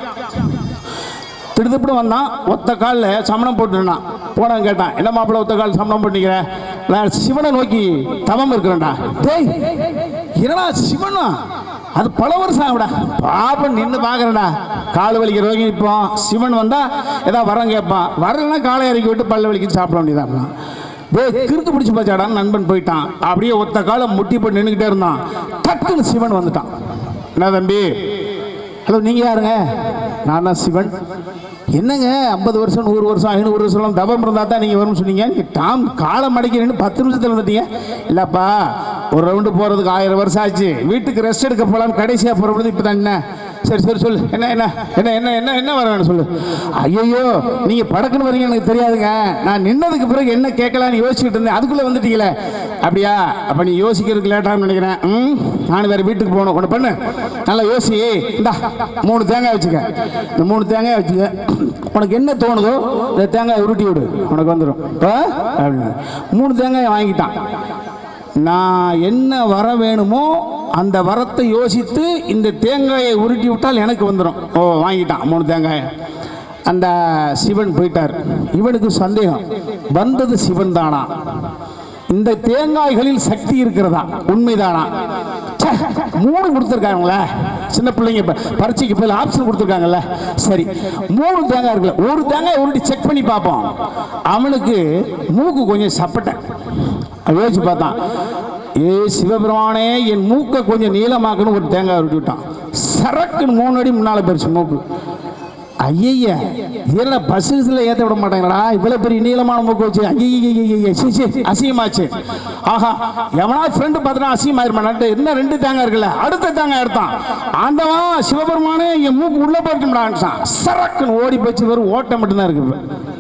திடுதிப்படி வந்தான், ஒத்த காலில் சமணம் போட்டுனான். போனவன் கேட்டான், என்ன மாப்பிள்ள ஒத்த கால் சமணம் போட்டுக்கிற? நான் சிவனை நோக்கி தவம் இருக்கிறேன்டா. டேய் என்னடா சிவனா? அது பல வருஷம் ஆகுடா. பாப்பன் நின்று பார்க்குறேன்டா. கால் வலிக்கிற ரோகி நிற்போம். சிவன் வந்தா ஏதாவது வரம் கேட்பான். வரலன்னா காலை இறக்கி விட்டு பல்ல வலிக்கு சாப்பிட வேண்டியதான். கிறுக்கு பிடிச்சி போச்சாடான்னு நண்பன் போயிட்டான். அப்படியே ஒத்த காலம் முட்டி போட்டு நின்றுக்கிட்டே இருந்தான். டக்குன்னு சிவன் வந்துட்டான். என்ன தம்பி? ஹலோ, நீங்க யாருங்க? நான் தான் சிவன். என்னங்க ஐம்பது வருஷம் நூறு வருஷம் ஐநூறு வருஷம் தபம் இருந்தால் தான் நீங்கள் வரும்னு சொன்னீங்க. நீங்கள் டாம் காலை மடிக்கிறேன்னு பத்து நிமிஷத்தில் வந்துட்டீங்க. இல்லைப்பா, ஒரு ரவுண்டு போகிறதுக்கு ஆயிரம் வருஷம் ஆச்சு. வீட்டுக்கு ரெஸ்ட் எடுக்க போகலான்னு கடைசியாக போகிறது இப்போ தான். என்ன? சரி சரி சொல்லு, என்ன என்ன என்ன என்ன என்ன என்ன வர வேணும் சொல்லு. ஐயோ, நீங்கள் படக்குன்னு வரீங்க எனக்கு தெரியாதுங்க. நான் நின்னதுக்கு பிறகு என்ன கேட்கலான்னு யோசிச்சுட்டு இருந்தேன். அதுக்குள்ளே வந்துட்டீங்களே. அப்படியா? அப்போ நீ யோசிக்கிறதுக்கு லேட்டாகனு நினைக்கிறேன். ம் நான் வேறு வீட்டுக்கு போகணும். ஒன்று பண்ணு, நல்லா யோசி. இந்தா மூணு தேங்காய் வச்சுக்க. இந்த மூணு தேங்காய் வச்சுக்க. உனக்கு என்ன தோணுதோ இந்த தேங்காய் உருட்டி விடு, உனக்கு வந்துடும். அப்படின்னு மூணு தேங்காயை வாங்கிட்டான். நான் என்ன வர வேணுமோ அந்த வரத்தை யோசித்து இந்த தேங்காயை உருட்டி விட்டால் எனக்கு வந்துடும். ஓ, வாங்கிட்டான் மூணு தேங்காயை. அந்த சிவன் போயிட்டார். இவனுக்கு சந்தேகம், வந்தது சிவன் தானா? இந்த தேங்காய்களில் சக்தி இருக்கிறதா? உண்மைதானா? மூணு கொடுத்துருக்காங்களே சின்ன பிள்ளைங்க, பரீட்சைக்கு போய் ஆப்ஷன் கொடுத்துருக்காங்கல்ல. சரி, மூணு தேங்காய் இருக்குல்ல, ஒரு தேங்காய் உருட்டி செக் பண்ணி பார்ப்போம். அவனுக்கு மூக்கு கொஞ்சம் சப்பட்டை. யோசிச்சு பார்த்தான். ஏ சிவபெருமானே, என் மூக்கை கொஞ்சம் நீளமாக்குன்னு ஒரு தேங்காய் உருட்டி விட்டான். சரக்குன்னு மூணு அடி முன்னால போயிடுச்சு மூக்கு. ஐய, இதெல்லாம் பஸ்ஸில் ஏற்ற விட மாட்டாங்களா? இவ்வளோ பெரிய நீளமான மூக்கு வச்சு ஐய அசிங்கமாச்சு. ஆஹா, எவனா ஃப்ரெண்டு பார்த்தா அசிங்கமாயிருமான்ட்டு இன்னும் ரெண்டு தேங்காய் இருக்குல்ல, அடுத்த தேங்காய் எடுத்தான். ஆண்டவா சிவபெருமானே, என் மூக்கு உள்ள போயிட்டும்டான். சரக்குன்னு ஓடி போச்சு. வெறும் ஓட்டம் மட்டும்தான் இருக்கு.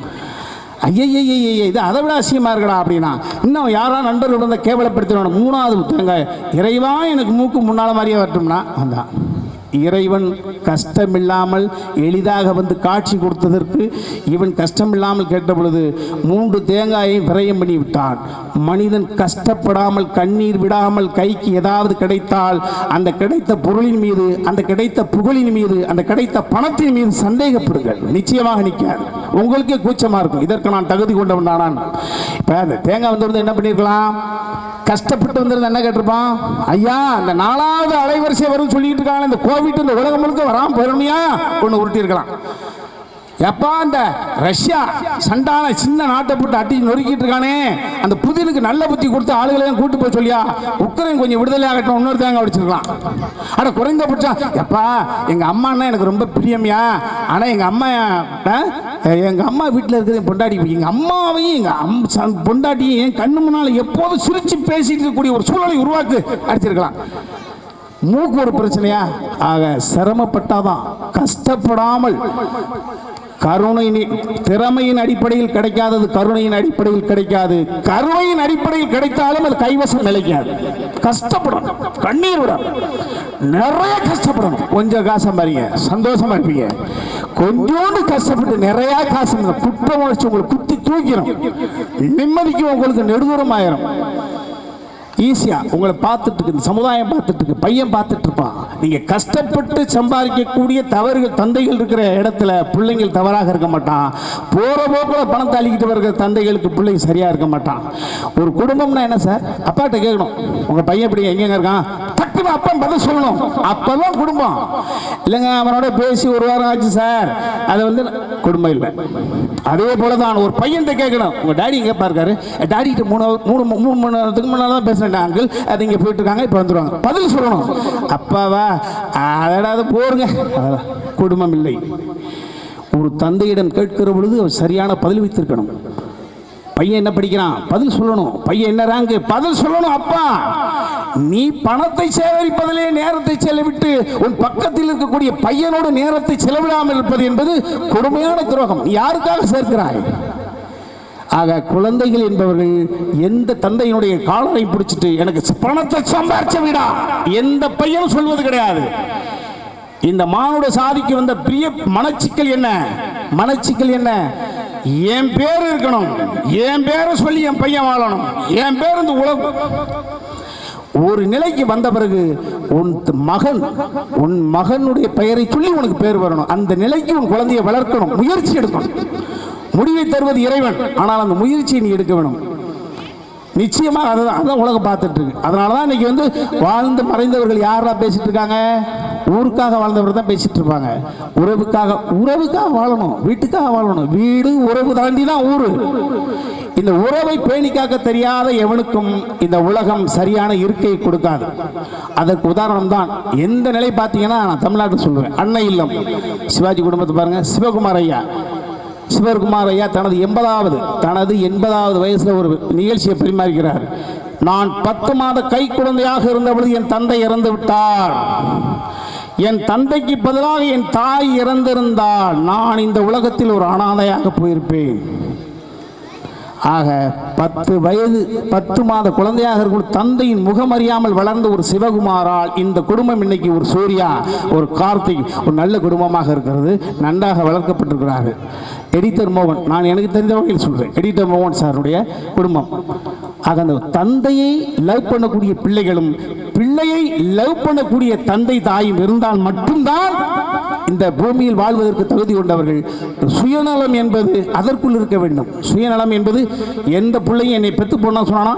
ஐயய்ய, இது அதை விட அசிங்கமா இருக்கடா அப்படின்னா இன்னும் யாரா நண்பர்கள் வந்து கேவலப்படுத்தினோம். மூணாவது தேங்காய், இறைவா எனக்கு மூக்கு முன்னால மாதிரியே வரட்டும்னா அதான். இறைவன் கஷ்டமில்லாமல் எளிதாக வந்து காட்சி கொடுத்ததற்கு இவன் கஷ்டமில்லாமல் கேட்ட பொழுது மூன்று தேங்காயை விரயம் பண்ணி விட்டான். மனிதன் கஷ்டப்படாமல் கண்ணீர் விடாமல் கைக்கு ஏதாவது கிடைத்தால் அந்த கிடைத்த பொருளின் மீது, அந்த கிடைத்த புகழின் மீது, அந்த கிடைத்த பணத்தின் மீது சந்தேகப்படுங்கள். நிச்சயமாக நிற்காது. உங்களுக்கே கூச்சமா இருக்கும், இதற்கு நான் தகுதி கொண்டவன் தானான். இப்ப அந்த தேங்காய் வந்து என்ன பண்ணிருக்கலாம்? கஷ்டப்பட்டு வந்திருந்த என்ன கேட்டிருப்பான்? ஐயா, அந்த நாலாவது அலைவரிசை வரும் சொல்லிட்டு இருக்காங்க, இந்த கோவிட் இந்த உலகம் முழுக்க வராமல் போயிடணுயா ஒன்று உருட்டி இருக்கலாம். எப்பா அந்த ரஷ்யா சண்டான சின்ன நாட்டை போட்டு அட்டி நொறுக்கிட்டு இருக்கானே, அந்த புதினுக்கு நல்ல புத்தி கொடுத்து ஆளுகளையும் கூட்டு போய் சொல்லியா உக்ரைன் கொஞ்சம் விடுதலை ஆகட்டும், இன்னொரு தேங்க அடிச்சிருக்கலாம். ஆனா குறைந்தபட்சம் எப்பா எங்க அம்மான்னா எனக்கு ரொம்ப பிரியமியா, ஆனா எங்க அம்மா எங்க அம்மா வீட்டில் இருக்கிற பொண்டாட்டி எங்க அம்மாவையும் எங்க அம் பொண்டாட்டியும் என் கண்ணு முன்னால எப்போதும் சிரிச்சு பேசிட்டு இருக்கக்கூடிய ஒரு சூழலை உருவாக்கு அடிச்சிருக்கலாம். மூக்கு ஒரு பிரச்சனையா? ஆக சிரமப்பட்டாதான், கஷ்டப்படாமல், கருணை திறமையின் அடிப்படையில் கிடைக்காதது கருணையின் அடிப்படையில் கிடைக்காது, கருணையின் அடிப்படையில் கிடைத்தாலும் அது கைவசம் நிலைக்காது. கஷ்டப்படணும், கண்ணீர் விட நிறைய கஷ்டப்படணும். கொஞ்சம் காசு பாருங்க சந்தோஷமா இருப்பீங்க, கொஞ்சோண்டு கஷ்டப்பட்டு நிறைய காசு குற்ற உணர்ச்சி உங்களுக்கு குத்தி தூக்கிடும், நிம்மதிக்கு உங்களுக்கு நெடுதூரம் ஆயிரும். ஈஸியா உங்களை பார்த்துட்டு இருக்கு, சமுதாயம் பார்த்துட்டு இருக்கு, பையன் பார்த்துட்டு இருப்பான். நீங்க கஷ்டப்பட்டு சம்பாதிக்கக்கூடிய தவறுகள் தந்தைகள் இருக்கிற இடத்துல பிள்ளைங்கள் தவறாக இருக்க மாட்டான். போற போக்குல பணத்தை அள்ளிக்கிட்டு வருகிற தந்தைகளுக்கு பிள்ளைங்க சரியா இருக்க மாட்டான். ஒரு குடும்பம்னா என்ன சார்? அப்பாட்ட கேட்கணும், உங்க பையன் இப்படி எங்க இருக்கான், டக்குனு அப்பா பதில் சொல்லணும், அப்பதான் குடும்பம். இல்லைங்க அவனோட பேசி ஒரு வாரம் ஆச்சு சார், அது வந்து குடும்பம் இல்லை. அதே போலதான் ஒரு பையன் கேட்கணும், உங்க டாடி எங்க பாருக்காரு, டாடி கிட்ட மூணு மூணு மூணு மணி நேரத்துக்கு முன்னால தான் பேசுறேன் அங்கிள், அது இங்க போயிட்டு இருக்காங்க, இப்ப வந்துருவாங்க, பதில் சொல்லணும். அப்பாவா அதோட போருங்க, குடும்பம் இல்லை. ஒரு தந்தையிடம் கேட்கிற பொழுது அவர் சரியான பதில் வைத்திருக்கணும். பையன் என்ன படிக்கிறான், பதில் சொல்லணும். பையன் என்ன ரேங்க், பதில் சொல்லணும். அப்பா நீ பணத்தை சேகரிப்பதிலே நேரத்தை செலவிட்டு உன் பக்கத்தில் இருக்கக்கூடிய பையனோட நேரத்தை செலவிடாமல் இருப்பது என்பது கொடுமையான துரோகம். யாருக்காக சேர்க்கிறாய்? ஆக குழந்தைகள் என்பவர்கள் எந்த தந்தையினுடைய காலரை பிடிச்சிட்டு எனக்கு பணத்தை சம்பாரிச்ச விடா எந்த பையனும் சொல்வது கிடையாது. இந்த மானுட சாதிக்கு வந்த பிரிய மனச்சிக்கல் என்ன? மனச்சிக்கல் என்ன? என் பேர் இருக்கணும், என் பேரை சொல்லி என் பையன் வாழணும், என் பேர் இந்த உலகம். ஒரு நிலைக்கு வந்த பிறகு உன் மகன் உன் மகனுடைய பெயரை சொல்லி உனக்கு பேர் வரணும். அந்த நிலைக்கு உன் குழந்தையை வளர்க்கணும், முயற்சி எடுக்கணும். முடிவை தருவது இறைவன், ஆனால் அந்த முயற்சியை நீ எடுக்க வேணும். நிச்சயமாக அதுதான் அதான் உலகம் பார்த்துட்டு இருக்கு. அதனால தான் இன்னைக்கு வந்து வாழ்ந்து மறைந்தவர்கள் யாரா பேசிட்டு இருக்காங்க? ஊருக்காக வாழ்ந்தவர் தான் பேசிட்டு இருப்பாங்க. உறவுக்காக உறவுக்காக வாழணும், வீட்டுக்காக வாழணும். வீடு உறவு தாண்டி தான் ஊரு. இந்த உறவை பேணிக்காக்க தெரியாத எவனுக்கும் இந்த உலகம் சரியான இருக்கையை கொடுக்காது. அதற்கு உதாரணம் தான் எந்த நிலை பார்த்தீங்கன்னா நான் தமிழ்நாட்டில் சொல்லுவேன். அன்னை இல்லம் சிவாஜி குடும்பத்தை பாருங்க. சிவகுமார் ஐயா சிவகுமார் ஐயா தனது எண்பதாவது தனது எண்பதாவது வயசுல ஒரு நிகழ்ச்சியை பரிமாறுகிறார். நான் பத்து மாத கை குழந்தையாக இருந்தபொழுது என் தந்தை இறந்து விட்டார். என் தந்தைக்கு பதிலாக என் தாய் இறந்திருந்தால் நான் இந்த உலகத்தில் ஒரு அனாதையாக போயிருப்பேன். ஆக பத்து வயது பத்து மாத குழந்தையாக இருக்கும் தந்தையின் முகம் அறியாமல் வளர்ந்த ஒரு சிவகுமாரால் இந்த குடும்பம் இன்னைக்கு ஒரு சூர்யா, ஒரு கார்த்திக், ஒரு நல்ல குடும்பமாக இருக்கிறது. நன்றாக வளர்க்கப்பட்டிருக்கிறார்கள். எடிட்டர் மோகன், நான் எனக்கு தெரிந்த வகையில் சொல்றேன், எடிட்டர் மோகன் சாருடைய குடும்பம். ஆக அந்த தந்தையை லவ் பண்ணக்கூடிய பிள்ளைகளும் பிள்ளையை லவ் பண்ணக்கூடிய தந்தை தாயும் இருந்தால் மட்டும்தான் இந்த பூமியில் வாழ்வதற்கு தகுதி கொண்டவர்கள். சுயநலம் என்பது அதற்குள் இருக்க வேண்டும். சுயநலம் என்பது எந்த பிள்ளையும் என்னை பெற்று போனா சொன்னா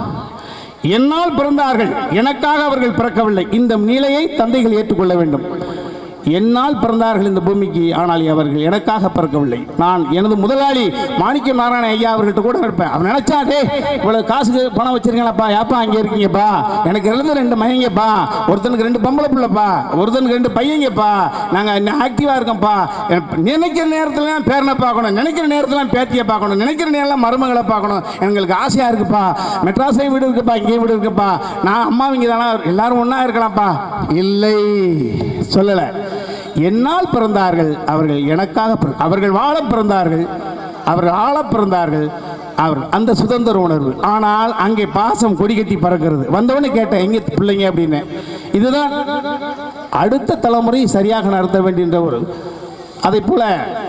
என்னால் பிறந்தார்கள், எனக்காக அவர்கள் பிறக்கவில்லை. இந்த நிலையை தந்தைகள் ஏற்றுக்கொள்ள வேண்டும். என்னால் பிறந்தார்கள் இந்த பூமிக்கு, ஆனால் அவர்கள் எனக்காக பிறக்கவில்லை. நான் எனது முதலாளி மாணிக்கம் நாராயண ஐயா அவர்கள்ட்ட கூட இருப்பேன். அவன் நினைச்சா டே இவ்வளவு காசுக்கு பணம் வச்சிருக்கீங்களப்பா, யாப்பா அங்கே இருக்கீங்கப்பா, எனக்கு இருந்து ரெண்டு மையங்கப்பா, ஒருத்தனுக்கு ரெண்டு பொம்பளை பிள்ளைப்பா, ஒருத்தனுக்கு ரெண்டு பையங்கப்பா, நாங்கள் ஆக்டிவா இருக்கோம்ப்பா, நினைக்கிற நேரத்தில் பேரனை பார்க்கணும், நினைக்கிற நேரத்தில் பேத்தியை பார்க்கணும், நினைக்கிற நேரம் மருமகளை பார்க்கணும், எங்களுக்கு ஆசையா இருக்குப்பா, மெட்ராஸையும் வீடு இருக்குப்பா, இங்கேயும் வீடு இருக்குப்பா, நான் அம்மா இங்கே தானே எல்லாரும் ஒன்றா இருக்கலாம்ப்பா. இல்லை, சொல்லலை. என்னால் பிறந்தார்கள், அவர்கள் எனக்காக, அவர்கள் வாழ பிறந்தார்கள், அவர்கள் ஆள பிறந்தார்கள், அவர் அந்த சுதந்திர உணர்வு. ஆனால் அங்கே பாசம் கொடி கட்டி பறக்கிறது. வந்தவொடனே கேட்டேன் எங்கே பிள்ளைங்க அப்படின்னு. இதுதான் அடுத்த தலைமுறை சரியாக நடத்த வேண்டிய ஒரு. அதை போல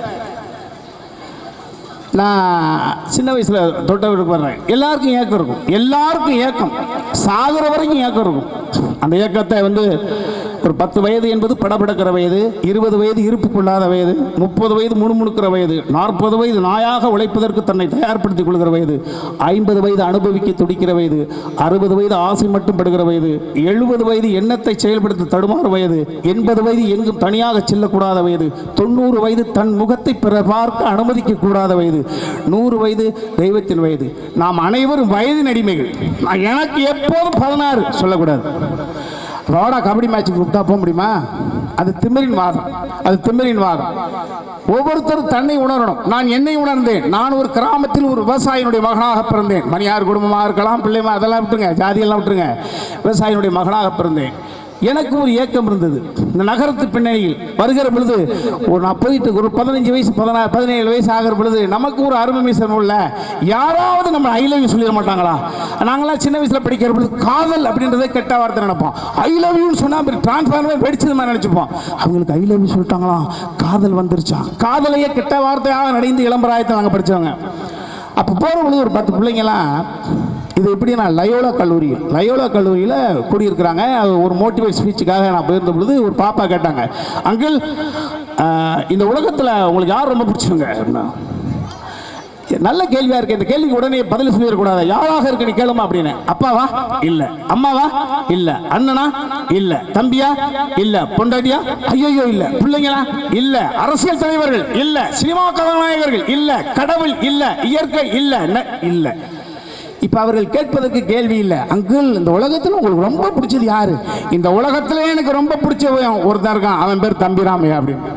நான் சின்ன வயசுல தொட்டவருக்கு வர்றேன். எல்லாருக்கும் ஏக்கம் இருக்கும், எல்லாருக்கும் ஏக்கம், சாகுற வரைக்கும் ஏக்கம் இருக்கும். அந்த ஏக்கத்தை வந்து ஒரு பத்து வயது என்பது படபடக்கிற வயது, இருபது வயது இருப்பு கொள்ளாத வயது, முப்பது வயது முணுமுணுக்கிற வயது, நாற்பது வயது நாயாக உழைப்பதற்கு தன்னை தயார்படுத்திக் கொள்கிற வயது, ஐம்பது வயது அனுபவிக்க துடிக்கிற வயது, அறுபது வயது ஆசை மட்டும் படுகிற வயது, எழுபது வயது எண்ணத்தை செயல்படுத்த தடுமாறு வயது, எண்பது வயது எங்கும் தனியாக செல்லக்கூடாத வயது, தொண்ணூறு வயது தன் முகத்தை பிற பார்க்க அனுமதிக்க கூடாத வயது, நூறு வயது தெய்வத்தின் வயது. நாம் அனைவரும் வயதின் அடிமைகள். எனக்கு எப்போதும் பதினாறு சொல்லக்கூடாது. ரோடா கபடி மேட்சுக்கு கூப்பிட்டா போக முடியுமா? அது திமிரின் வாதம், அது திமிரின் வாதம். ஒவ்வொருத்தரும் தன்னை உணரணும். நான் என்னை உணர்ந்தேன். நான் ஒரு கிராமத்தில் ஒரு விவசாயினுடைய மகனாக பிறந்தேன். மணியார் குடும்பமாக இருக்கலாம், பிள்ளைமா அதெல்லாம் விட்டுருங்க, ஜாதியெல்லாம் விட்டுருங்க. விவசாயினுடைய மகனாக பிறந்தேன். எனக்கு ஒரு ஏக்கம் இருந்தது. இந்த நகரத்து பின்னணியில் வருகிற பொழுது ஒரு நான் போயிட்டு ஒரு பதினஞ்சு வயசு பதினாறு பதினேழு வயசு ஆகிற பொழுது நமக்கு ஒரு அருமை மீசம் இல்லை. யாராவது நம்ம ஐ லவ் யூ சொல்லிட மாட்டாங்களா? நாங்களாம் சின்ன வயசில் படிக்கிற பொழுது காதல் அப்படின்றத கெட்ட வார்த்தை நினைப்போம். ஐ லவ் யூன்னு சொன்னால் டிரான்ஸ்ஃபார்மே வெடிச்சது மாதிரி நினச்சிப்போம். அவங்களுக்கு ஐ லவ் யூ சொல்லிட்டாங்களா, காதல் வந்துருச்சா? காதலையே கெட்ட வார்த்தையாக நடைந்து இளம்பராயத்தை நாங்கள் படித்தவங்க. அப்போ போகிற பொழுது ஒரு பத்து பிள்ளைங்களாம் இது எப்படின்னா லயோலா கல்லூரியில் லயோலா கல்லூரியில் கூடியிருக்கிறாங்க. ஒரு மோட்டிவேட் ஸ்பீச்சுக்காக நான் போயிருந்த பொழுது ஒரு பாப்பா கேட்டாங்க, அங்கிள் இந்த உலகத்தில் உங்களுக்கு யார் ரொம்ப பிடிச்சிருங்க? நல்ல கேள்வியாக இருக்கு. இந்த கேள்விக்கு உடனே பதில் சொல்லிடக்கூடாது. யாராக இருக்கு நீ கேளுமா அப்படின்னு. அப்பாவா? இல்லை. அம்மாவா? இல்லை. அண்ணனா? இல்லை. தம்பியா? இல்லை. பொண்டாட்டியா? ஐயோ இல்லை. பிள்ளைங்களா? இல்லை. அரசியல் தலைவர்கள்? இல்லை. சினிமா கதாநாயகர்கள்? இல்லை. கடவுள்? இல்லை. இயற்கை? இல்லை. இல்லை. இப்ப அவர்கள் கேட்பதற்கு கேள்வி இல்லை, அங்கிள் இந்த உலகத்தில் உங்களுக்கு ரொம்ப பிடிச்சது யாரு? இந்த உலகத்திலே எனக்கு ரொம்ப பிடிச்சவன் ஒருத்தன் இருக்கான், அவன் பேர் தம்பிராமையா அப்படின்னு.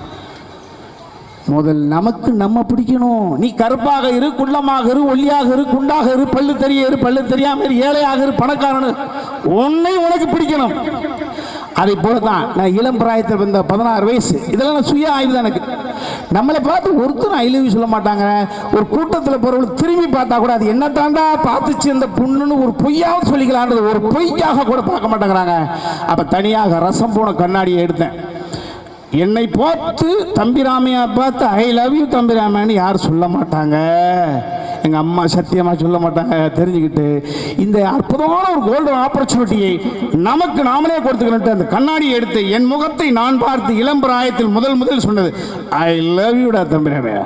முதல் நமக்கு நம்ம பிடிக்கணும். நீ கருப்பாக இரு, குள்ளமாக இரு, ஒல்லியாக இரு, குண்டாக இரு, பல்லு தெரிய இரு, பல்லு தெரியாம இரு, ஏழையாக இரு, பணக்காரனு, உன்னை உனக்கு பிடிக்கணும். அதை போலதான் நான் இளம் பிராயத்தில் வந்த பதினாறு வயசு, இதெல்லாம் சுய ஆய்வு தான் எனக்கு. நம்மளை பார்த்து ஒருத்தரும் ஐ லவ் யூ சொல்ல மாட்டாங்க. ஒரு கூட்டத்தில் போறவங்களுக்கு திரும்பி பார்த்தா கூட அது என்ன தாண்டா பார்த்துச்சு இந்த பொண்ணுன்னு ஒரு பொய்யாவது சொல்லிக்கலான்றது ஒரு பொய்யாக கூட பார்க்க மாட்டேங்கிறாங்க. அப்ப தனியாக ரசம் போன கண்ணாடியை எடுத்தேன். என்னை பார்த்து தம்பிராமையா பார்த்து ஐ லவ் யூ தம்பிராமையான்னு யாரும் சொல்ல மாட்டாங்க. எங்கள் அம்மா சத்தியமாக சொல்ல மாட்டாங்க. தெரிஞ்சுக்கிட்டு இந்த அற்புதமான ஒரு கோல்டன் ஆப்பர்ச்சுனிட்டியை நமக்கு நாமளே கொடுத்துக்கணும். அந்த கண்ணாடியை எடுத்து என் முகத்தை நான் பார்த்து இளம்பிராயத்தில் முதல் முதல் சொன்னது ஐ லவ் யூடா தம்பிராமையா,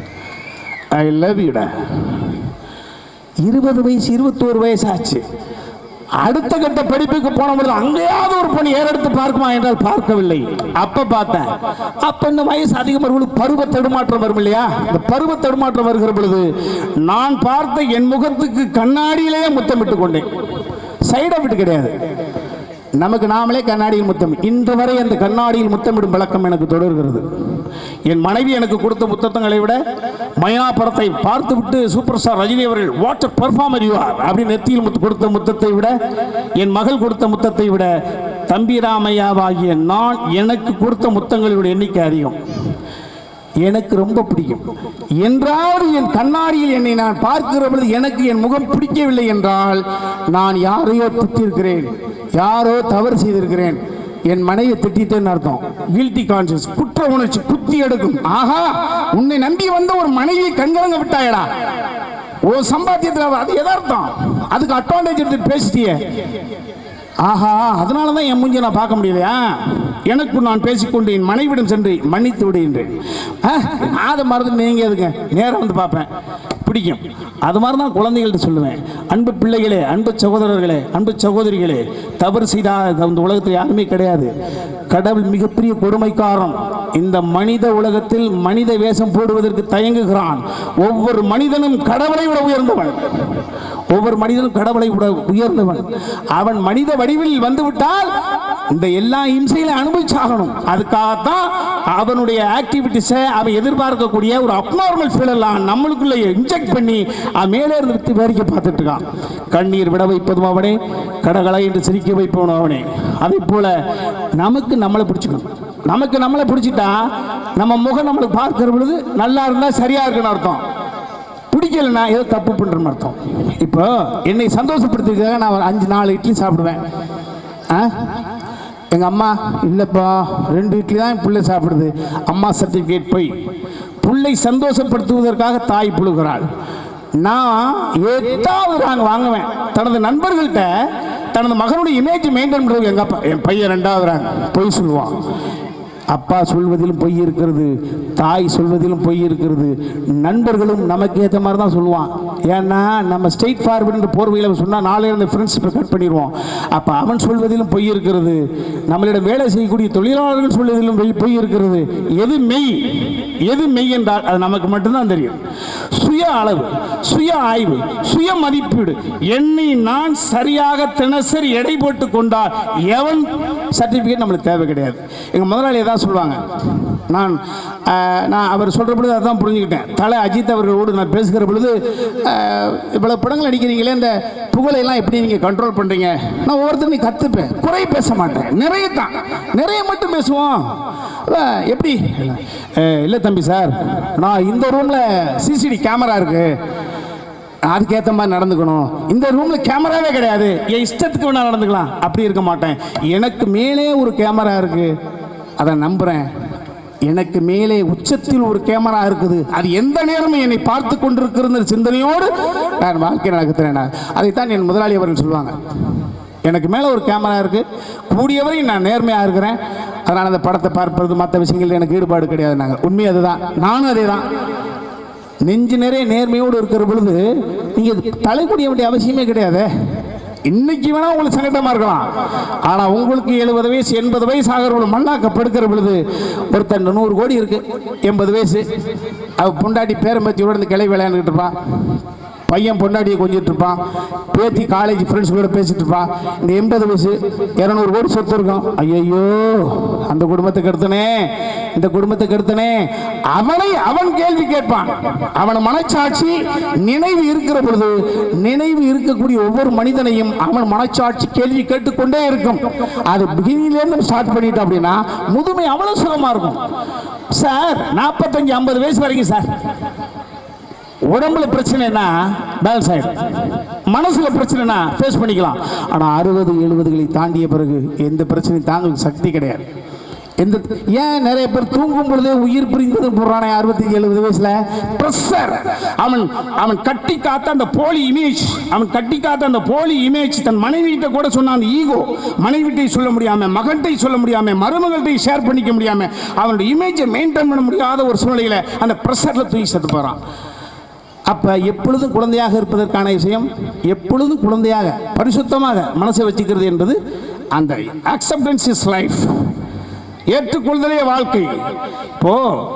ஐ லவ் யூடா. இருபது வயசு இருபத்தோரு வயசு ஆச்சு. அடுத்த கட்ட படிப்புக்கு போன பொழுது அங்கேயாவது ஒரு பொண்ணு ஏறெடுத்து பார்க்குமா என்றால் பார்க்கவில்லை. அப்ப பார்த்தேன். அப்ப இந்த வயசு அதிகமாக பருவ தடுமாற்றம் வரும் இல்லையா? இந்த பருவ தடுமாற்றம் வருகிற பொழுது நான் பார்த்த என் முகத்துக்கு கண்ணாடியிலேயே முத்தமிட்டு கொண்டேன். சைடு எஃபெக்ட் கிடையாது. நமக்கு நாமளே கண்ணாடியில் முத்தம். இன்று வரை அந்த கண்ணாடியில் முத்தமிடும் பழக்கம் எனக்கு தொடர்கிறது. என் மனைவி எனக்கு கொடுத்த முத்தங்களை விட மயா படத்தை பார்த்து விட்டு சூப்பர் ஸ்டார் ரஜினி அவர்கள் வாட்டர் பெர்ஃபார்மர் யூ ஆர் அப்படின்னு நெத்தியில் முத்து கொடுத்த முத்தத்தை விட, என் மகள் கொடுத்த முத்தத்தை விட தம்பிராமையாவாகிய நான் எனக்கு கொடுத்த முத்தங்களுடைய எண்ணிக்கை அதிகம். எனக்கு ரொம்ப பிடிக்கும். என்றாவது என் கண்ணாடியில் என்னை நான் பார்க்கிற பொழுது எனக்கு என் முகம் பிடிக்கவில்லை என்றால் நான் யாரையோ திட்டிருக்கிறேன், யாரோ தவறு செய்திருக்கிறேன். என் மனைவி திட்டேன்னு அர்த்தம். கில்ட்டி கான்சியஸ், குற்ற உணர்ச்சி குத்தி எடுக்கும். ஆஹா, உன்னை நம்பி வந்த ஒரு மனைவியை கண்கலங்க விட்டாயடா, ஓ சம்பாத்தியத்தில், அது எதார்த்தம், அதுக்கு அட்வான்டேஜ் எடுத்து பேசிட்டியே. ஆஹா, அதனால தான் என் மூஞ்சி நான் பார்க்க முடியலையா? எனக்கு நான் பேசிக்கொண்டு என் மனைவிடம் சென்று மன்னித்து விடுகின்றேன். அதை மறந்து நீங்க எதுங்க நேரம் வந்து பார்ப்பேன், பிடிக்கும். அது மாதிரி தான் குழந்தைகள்கிட்ட சொல்லுவேன். அன்பு பிள்ளைகளே, அன்பு சகோதரர்களே, அன்பு சகோதரிகளே, தவறு செய்தால் அந்த உலகத்தில் யாருமே கிடையாது. கடவுள் மிகப்பெரிய கொடுமைக்காரன். இந்த மனித உலகத்தில் மனித வேஷம் போடுவதற்கு தயங்குகிறான். ஒவ்வொரு மனிதனும் கடவுளை விட உயர்ந்தவன். ஒவ்வொரு மனிதனும் கடவுளை விட உயர்ந்தவன். அவன் மனித வடிவில் வந்துவிட்டால் இந்த எல்லா இம்சையில அனுபவிச்சாகணும். அதுக்காகத்தான் அவனுடைய ஆக்டிவிட்டிஸை அவன் எதிர்பார்க்கக்கூடிய ஒரு அப்நார்மல் ஃபீல் எல்லாம் நம்மளுக்குள்ள இன்ஜெக்ட் பண்ணி மேலே இருந்து விட்டு வேடிக்கை பார்த்துட்டு இருக்கான். கண்ணீர் விட வைப்பதும் அவனே, கடகளை என்று சிரிக்க வைப்பவனும் அவனே. அதே போல நமக்கு நம்மளை பிடிச்சிக்கணும். நமக்கு நம்மளை பிடிச்சிட்டா நம்ம முகம் நம்மளுக்கு பார்க்கிற பொழுது நல்லா இருந்தா சரியா இருக்குன்னு அர்த்தம். பிடிக்கலன்னா ஏதோ தப்பு பண்றோம்னு அர்த்தம். இப்போ என்னை சந்தோஷப்படுத்துறதுக்காக நான் அஞ்சு நாலு இட்லி சாப்பிடுவேன். எங்க அம்மா இல்லப்பா ரெண்டு இட்லி தான் பிள்ளை சாப்பிடுது. அம்மா சர்டிபிகேட் போய் பிள்ளை சந்தோஷப்படுத்துவதற்காக தாய் புழுகிறாள். நான் ஏதாவது நாங்கள் வாங்குவேன். தனது நண்பர்கள்ட்ட தனது மகனுடைய இமேஜ் மெயின்டைன் பண்ணுறது எங்கள் அப்பா என் பையன் ரெண்டாவது பொய் சொல்லுவான். அப்பா சொல்வதிலும் பொய் இருக்கிறது, தாய் சொல்வதிலும் பொய் இருக்கிறது. நண்பர்களும் நமக்கு ஏற்ற மாதிரி தான் சொல்லுவான். ஏன்னா நம்ம ஸ்ட்ரெயிட் ஃபார்வர்டு போர்வையில் சொன்னால் நாளே இருந்த ஃப்ரெண்ட்ஷிப்பை கட் பண்ணிடுவோம். அப்போ அவன் சொல்வதிலும் பொய் இருக்கிறது, நம்மளிடம் வேலை செய்யக்கூடிய தொழிலாளர்கள் சொல்வதிலும் பொய் இருக்கிறது. எது மெய் எது மெய் என்றால் அது நமக்கு மட்டும்தான் தெரியும். சுய அளவு, சுய ஆய்வு, சுய மதிப்பீடு, எண்ணி நான் சரியாக தினசரி எடை போட்டு கொண்டால் எவன் சர்டிஃபிகேட் நம்மளுக்கு தேவை கிடையாது. எங்கள் முதலாளி ஏதாவது சொல்லுவாங்க, நான் நான் அவர் சொல்கிற பொழுது அதான் புரிஞ்சுக்கிட்டேன். தலை அஜித் அவர்களோடு நான் பேசுகிற பொழுது, இவ்வளோ படங்கள் நடிக்கிறீங்களே, இந்த புகழையெல்லாம் எப்படி நீங்கள் கண்ட்ரோல் பண்ணுறீங்க? நான் ஒவ்வொருத்தரையும் கற்றுப்பேன், குறை பேச மாட்டேன், நிறைய தான் நிறைய மட்டும் பேசுவோம். எப்படி இல்லை தம்பி சார், நான் இந்த ரூமில் சிசிடி கேமரா இருக்குது, அதுக்கேற்ற மாதிரி நடந்துக்கணும். இந்த ரூமில் கேமராவே கிடையாது, என் இஷ்டத்துக்கு வேணா நடந்துக்கலாம், அப்படி இருக்க மாட்டேன். எனக்கு மேலே ஒரு கேமரா இருக்குது, அதை நம்புகிறேன். எனக்கு மேலே உச்சத்தில் ஒரு கேமரா இருக்குது, அது எந்த நேரமும் என்னை பார்த்து கொண்டிருக்கிற சிந்தனையோடு நான் வாழ்க்கை நடக்கிறேன். அதைத்தான் என் முதலாளி அவர்கள் சொல்லுவாங்க. எனக்கு மேலே ஒரு கேமரா இருக்குது, கூடியவரை நான் நேர்மையாக இருக்கிறேன், அதனால் அந்த படத்தை பார்ப்பது மற்ற விஷயங்கள் எனக்கு ஈடுபாடு கிடையாது. நாங்கள் உண்மை அதுதான், நானும் அதே தான். நெஞ்சு நிறைய நேர்மையோடு இருக்கிற பொழுது நீங்கள் தலை குடிய வேண்டிய அவசியமே கிடையாது. இன்னைக்கு வேணா உங்களுக்கு சங்கடமா இருக்கலாம், ஆனா உங்களுக்கு எழுபது வயசு எண்பது வயசு ஆகிறவங்க மண்ணாக்கப்படுக்கிற பொழுது ஒருத்தன் நூறு கோடி இருக்கு, எண்பது வயசு, அவ பொண்டாட்டி பேரம்பத்தியோட இந்த கிளை விளையாண்டுட்டு இருப்பான், பையன் பொண்டாட்டியை கொஞ்சிட்டு இருப்பான், பேத்தி காலேஜ் ஃப்ரெண்ட்ஸ் கூட பேசிட்டு இருப்பான். இந்த எண்பது வயசு இரநூறு கோடி சொத்து இருக்கும். ஐயோ அந்த குடும்பத்துக்கு எடுத்தனே, இந்த குடும்பத்துக்கு எடுத்தனே, அவனை அவன் கேள்வி கேட்பான். அவன் மனச்சாட்சி நினைவு இருக்கிற பொழுது, நினைவு இருக்கக்கூடிய ஒவ்வொரு மனிதனையும் அவன் மனச்சாட்சி கேள்வி கேட்டுக்கொண்டே இருக்கும். அது பிகினிலேருந்து ஸ்டார்ட் பண்ணிட்டோம் அப்படின்னா முதுமை அவ்வளவு சுகமா இருக்கும். சார் நாற்பத்தஞ்சு ஐம்பது வயசு வரைக்கும் சார் உடம்புல பிரச்சனைனா பேலன்ஸ் ஆயிடும், மனசுல பிரச்சனைனா ஃபேஸ் பண்ணிக்கலாம். ஆனால் அறுபது எழுபதுகளை தாண்டிய பிறகு எந்த பிரச்சனையும் தாங்க சக்தி கிடையாது. எந்த ஏன் நிறைய பேர் தூங்கும் பொழுதே உயிர் பிரிந்தது போடுறானே அறுபத்தஞ்சு எழுபது வயசுல ப்ரெஷர். அவன் அவன் கட்டி காத்த அந்த போலி இமேஜ், அவன் கட்டி காத்த அந்த போலி இமேஜ் தன் மனைவிட்ட கூட சொன்ன அந்த ஈகோ, மனைவிட்டை சொல்ல முடியாம, மகன்கிட்ட சொல்ல முடியாம, மருமகள்கிட்ட ஷேர் பண்ணிக்க முடியாம, அவனுடைய இமேஜை மெயின்டைன் பண்ண முடியாத ஒரு சூழ்நிலையில அந்த ப்ரெஷர்ல தூக்கி செத்து போறான். அப்ப எப்பொழுதும் குழந்தையாக இருப்பதற்கான விஷயம், எப்பொழுதும் குழந்தையாக பரிசுத்தமாக மனசை வச்சுக்கிறது என்பது அந்த அக்செப்டன்ஸ் இஸ் லைஃப், ஏற்றுக்கொள்தலே வாழ்க்கை. இப்போ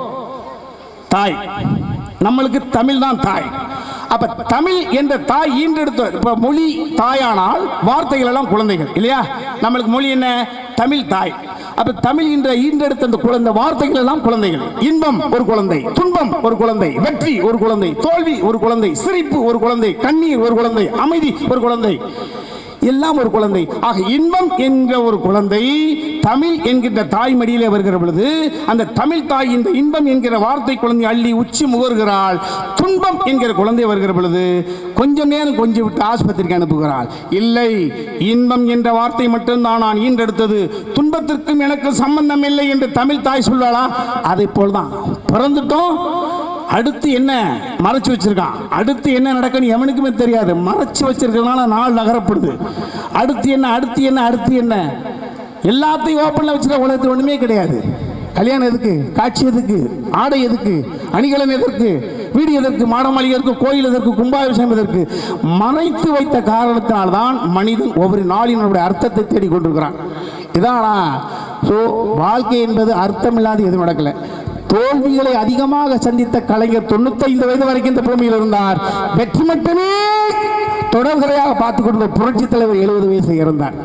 தாய், நம்மளுக்கு தமிழ் தான் தாய். அப்ப தமிழ் என்ற தாய் ஈன்றெடுத்த, இப்ப மொழி தாயானால் வார்த்தைகள் எல்லாம் குழந்தைகள் இல்லையா? நம்மளுக்கு மொழி என்ன? தமிழ் தாய். அப்ப தமிழ் என்ற ஈன்றெடுத்த அந்த குழந்தை வார்த்தைகள் எல்லாம் குழந்தைகள். இன்பம் ஒரு குழந்தை, துன்பம் ஒரு குழந்தை, வெற்றி ஒரு குழந்தை, தோல்வி ஒரு குழந்தை, சிரிப்பு ஒரு குழந்தை, கண்ணீர் ஒரு குழந்தை, அமைதி ஒரு குழந்தை, எல்லாம் ஒரு குழந்தை. ஆக இன்பம் என்கிற ஒரு குழந்தை தமிழ் என்கின்ற தாய் மடியிலே வருகிற பொழுது அந்த தமிழ் தாய் இந்த இன்பம் என்கிற வார்த்தை குழந்தை அள்ளி உச்சி முகர்கிறாள். துன்பம் என்கிற குழந்தை வருகிற பொழுது கொஞ்சம் நேரம் கொஞ்சம் விட்டு ஆஸ்பத்திரிக்கு அனுப்புகிறாள். இல்லை, இன்பம் என்ற வார்த்தை மட்டும்தான் நான் ஈன்றெடுத்தது, துன்பத்திற்கும் எனக்கு சம்பந்தம் இல்லை என்று தமிழ் தாய் சொல்வாளா? அதை போல்தான் பிறந்துட்டோம், அடுத்து என்ன மறைச்சு வச்சிருக்கான், அடுத்து என்ன நடக்குன்னு எவனுக்குமே தெரியாது, மறைச்சு வச்சிருக்கிறதுனால நாள் நகரப்படுது. அடுத்து என்ன அடுத்து என்ன அடுத்து என்ன எல்லாத்தையும் ஓப்பன்ல வச்சுட்டா உலகத்தில் ஒண்ணுமே கிடையாது. கல்யாணம் எதுக்கு, காட்சி எதுக்கு, ஆடை எதுக்கு, அணிகலன் எதற்கு, வீடு எதற்கு, மாடமாளிகை எதற்கு, கோயில் எதற்கு, கும்பாபிஷேகம் எதற்கு? மறைத்து வைத்த காரணத்தினால்தான் மனிதன் ஒவ்வொரு நாளினுடைய அர்த்தத்தை தேடிக்கொண்டிருக்கிறான். இதானா? ஸோ வாழ்க்கை என்பது அர்த்தம் இல்லாத எதுவும் நடக்கல. தோல்விகளை அதிகமாக சந்தித்த கலைஞர் தொண்ணூத்தைந்து வயது வரைக்கும் இந்த பூமியில் இருந்தார். வெற்றி மட்டுமே தொடர்கதையாக பார்த்துக் கொண்ட புரட்சி தலைவர் எழுபது வயசு இறந்தார்.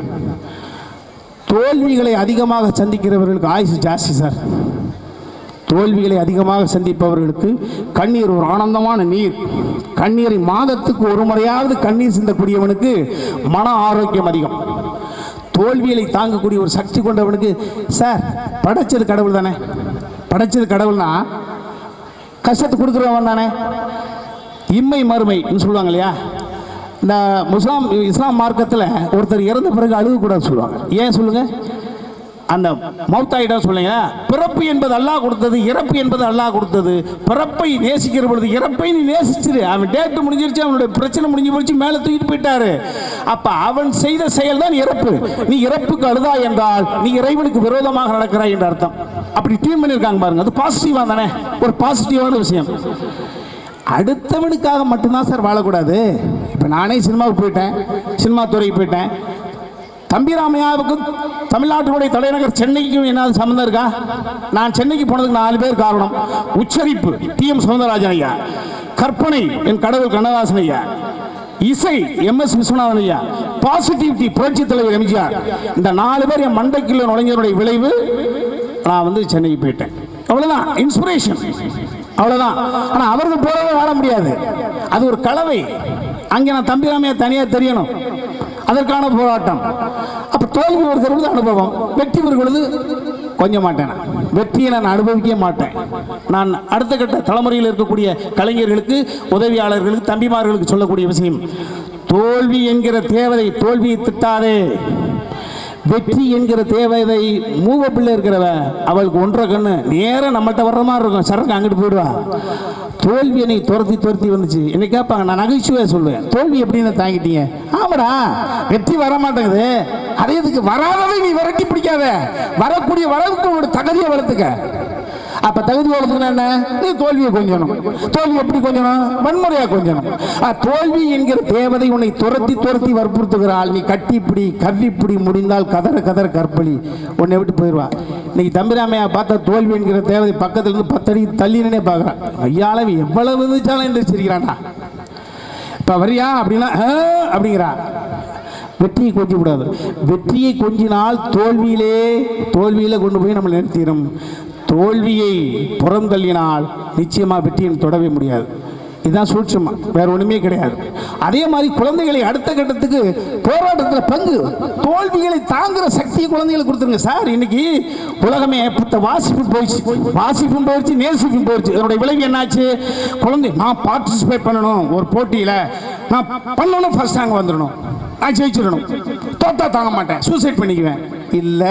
தோல்விகளை அதிகமாக சந்திக்கிறவர்களுக்கு ஆயுசு ஜாஸ்தி சார். தோல்விகளை அதிகமாக சந்திப்பவர்களுக்கு கண்ணீர் ஒரு ஆனந்தமான நீர். கண்ணீரை மாதத்துக்கு ஒரு முறையாவது கண்ணீர் சிந்தக்கூடியவனுக்கு மன ஆரோக்கியம் அதிகம். தோல்விகளை தாங்கக்கூடிய ஒரு சக்தி கொண்டவனுக்கு, சார் படைச்சது கடவுள் தானே, படைச்சது கடவுள்னா கஷ்டத்தை கொடுக்குறவன் தானே, இம்மை மறுமைன்னு சொல்லுவாங்க இல்லையா? இந்த முஸ்லாம் இஸ்லாம் மார்க்கத்தில் ஒருத்தர் இறந்த பிறகு அழுகக்கூடாது சொல்லுவாங்க. ஏன் சொல்லுங்க? அந்த மௌத்தாயிடா சொல்லுங்க. பிறப்பு என்பது அல்லாஹ் கொடுத்தது, இறப்பு என்பது அல்லாஹ் கொடுத்தது. பிறப்பை நேசிக்கிற பொழுது இறப்பை நீ நேசிச்சிரு. அவன் டேட்டு முடிஞ்சிருச்சு, அவனுடைய பிரச்சனை முடிஞ்சு போச்சு, மேலே தூக்கிட்டு போயிட்டாரு. அப்ப அவன் செய்த செயல் தான் இறப்பு. நீ இறப்புக்கு அழுதா என்றால் நீ இறைவனுக்கு விரோதமாக நடக்கிறாய் என்ற அர்த்தம். அப்படி டீம் பண்ணியிருக்காங்க பாருங்க. அது பாசிட்டிவா தானே, ஒரு பாசிட்டிவான விஷயம். அடுத்தவனுக்காக மட்டும்தான் சார் வாழக்கூடாது. இப்போ நானே சினிமாவுக்கு போயிட்டேன், சினிமா துறைக்கு போயிட்டேன். தம்பிராமையாவுக்கும் தமிழ்நாட்டினுடைய தலைநகர் சென்னைக்கும் என்ன சம்பந்தம் இருக்கா? நான் சென்னைக்கு போனதுக்கு நாலு பேர் காரணம். உச்சரிப்பு டி எம் சௌந்தரராஜன் ஐயா, கற்பனை என் கடவுள் கண்ணதாசன் ஐயா, இசை எம் எஸ் விஸ்வநாதன் ஐயா, பாசிட்டிவிட்டி புரட்சி தலைவர் எம்ஜிஆர். இந்த நாலு பேர் என் மண்டைக்குள்ள நுழைஞ்சனுடைய விளைவு நான் வந்து சென்னைக்கு போயிட்டேன். அவ்வளவுதான் இன்ஸ்பிரேஷன், அவ்வளவுதான். ஆனா அவர்கள் போறவே வாழ முடியாது, அது ஒரு கலவை. அங்கே நான் தம்பிராமையா தனியாக தெரியணும், அதற்கான போராட்டம். அப்ப தோல்வி வருகிறது அனுபவம், வெற்றி வருகிறது கொஞ்சம் மாட்டேன். வெற்றியை நான் அனுபவிக்க மாட்டேன். நான் அடுத்த கட்ட தலைமுறையில் இருக்கக்கூடிய கலைஞர்களுக்கு, உதவியாளர்களுக்கு, தம்பிமார்களுக்கு சொல்லக்கூடிய விஷயம், தோல்வி என்கிற தேவதை தோல்வியை திட்டாதே. வெற்றி என்கிற தேவதை மூவ பிள்ளை இருக்கிறவ, அவளுக்கு ஒன்றரை கண்ணு நேரம் நம்மகிட்ட வர்ற மாதிரி இருக்கும், சரக்கு அங்கிட்டு போயிடுவா. தோல்வி என்னை துரத்தி துரத்தி வந்துச்சு. என்னை கேட்பாங்க, நான் நகைச்சுவையா சொல்லுவேன், தோல்வி எப்படின்னு தாங்கிட்டீங்க? ஆமாடா, வெற்றி வர மாட்டேங்குது, அதே இதுக்கு வராதவை நீ விரட்டி பிடிக்காத, வரக்கூடிய வரவுக்கு ஒரு தகுதியை வளர்த்துக்க. அப்ப தகுதி வளர்த்துக்கணும் என்ன? நீ தோல்வியை கொஞ்சணும். தோல்வி எப்படி கொஞ்சணும்? வன்முறையா கொஞ்சணும். தோல்வி என்கிற தேவதை உன்னை துரத்தி துரத்தி வற்புறுத்துகிறாள். நீ கட்டிப்பிடி, கவ்விப்பிடி, முடிந்தால் கதற கதற கற்பழி, உன்னை விட்டு போயிடுவா. இன்னைக்கு தம்பிராமையா பார்த்தா தோல்வி என்கிற தேவதை பக்கத்துல இருந்து பத்தடி தள்ளினே பார்க்கறான். ஐயால எவ்வளவு விதிச்சாலும் எந்திரிச்சிருக்கிறான்டா. இப்ப வரியா அப்படின்னா அப்படிங்கிறா. வெற்றியை கொஞ்ச கூடாது. வெற்றியை கொஞ்சினால் தோல்வியிலே தோல்வியில கொண்டு போய் நம்ம நிறுத்திடும். தோல்வியை புறம் தள்ளினால் நிச்சயமா வெற்றியை தொடவே முடியாது. இதுதான் சூட்சமா, வேற ஒண்ணுமே கிடையாது. அதே மாதிரி குழந்தைகளை அடுத்த கட்டத்துக்கு போராட்டத்தில் பங்கு, தோல்விகளை தாங்குற சக்தியை குழந்தைகளுக்கு கொடுத்துருங்க சார். இன்னைக்கு உலகமே வாசிப்பு போயிடுச்சு, வாசிப்பும் போயிடுச்சு, நேசிப்பும் போயிடுச்சு. அதனுடைய விளைவு என்னாச்சு? குழந்தை நான் பார்ட்டிசிபேட் பண்ணணும், ஒரு போட்டியில நான் பண்ணணும், ஃபர்ஸ்ட் ரேங்க் வந்துடணும், நான் ஜெயிச்சிடணும், தோத்தா தாங்க மாட்டேன், சூசைட் பண்ணிக்குவேன். இல்ல,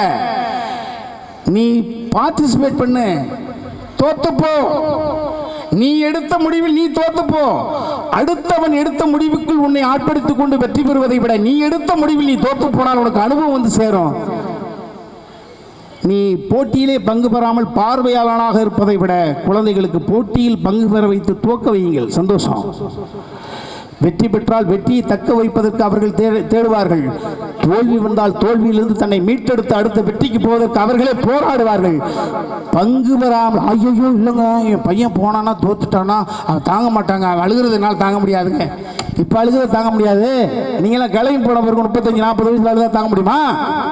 நீ பார்ட்டிசிபேட் பண்ணு, தோத்துப்போ. நீ எடுத்த முடிவில் நீ தோத்துப்போ. அடுத்தவன் எடுத்த முடிவுக்குள் உன்னை ஆட்படுத்திக் கொண்டு வெற்றி பெறுவதை விட நீ எடுத்த முடிவில் நீ தோத்து போனால் உனக்கு அனுபவம் வந்து சேரும். நீ போட்டியிலே பங்கு பெறாமல் பார்வையாளனாக இருப்பதை விட குழந்தைகளுக்கு போட்டியில் பங்கு பெற வைத்து துவக்க வையுங்கள். சந்தோஷம். வெற்றி பெற்றால் வெற்றியை தக்க வைப்பதற்கு அவர்கள் தேடுவார்கள். தோல்வி வந்தால் தோல்வியிலிருந்து தன்னை மீட்டெடுத்து அடுத்த வெற்றிக்கு போவதற்கு அவர்களே போராடுவார்கள். பங்கு பெறாமல் ஐயோ இல்லைங்க, என் பையன் போனானா தோத்துட்டானா அவன் தாங்க மாட்டாங்க, அவன் அழுகிறதுனால தாங்க முடியாதுங்க. இப்போ அழுகிறத தாங்க முடியாது. நீங்களாம் கிளம்பி போன பிறகு முப்பத்தஞ்சு நாற்பது வயசுல அழுதா தாங்க முடியுமா?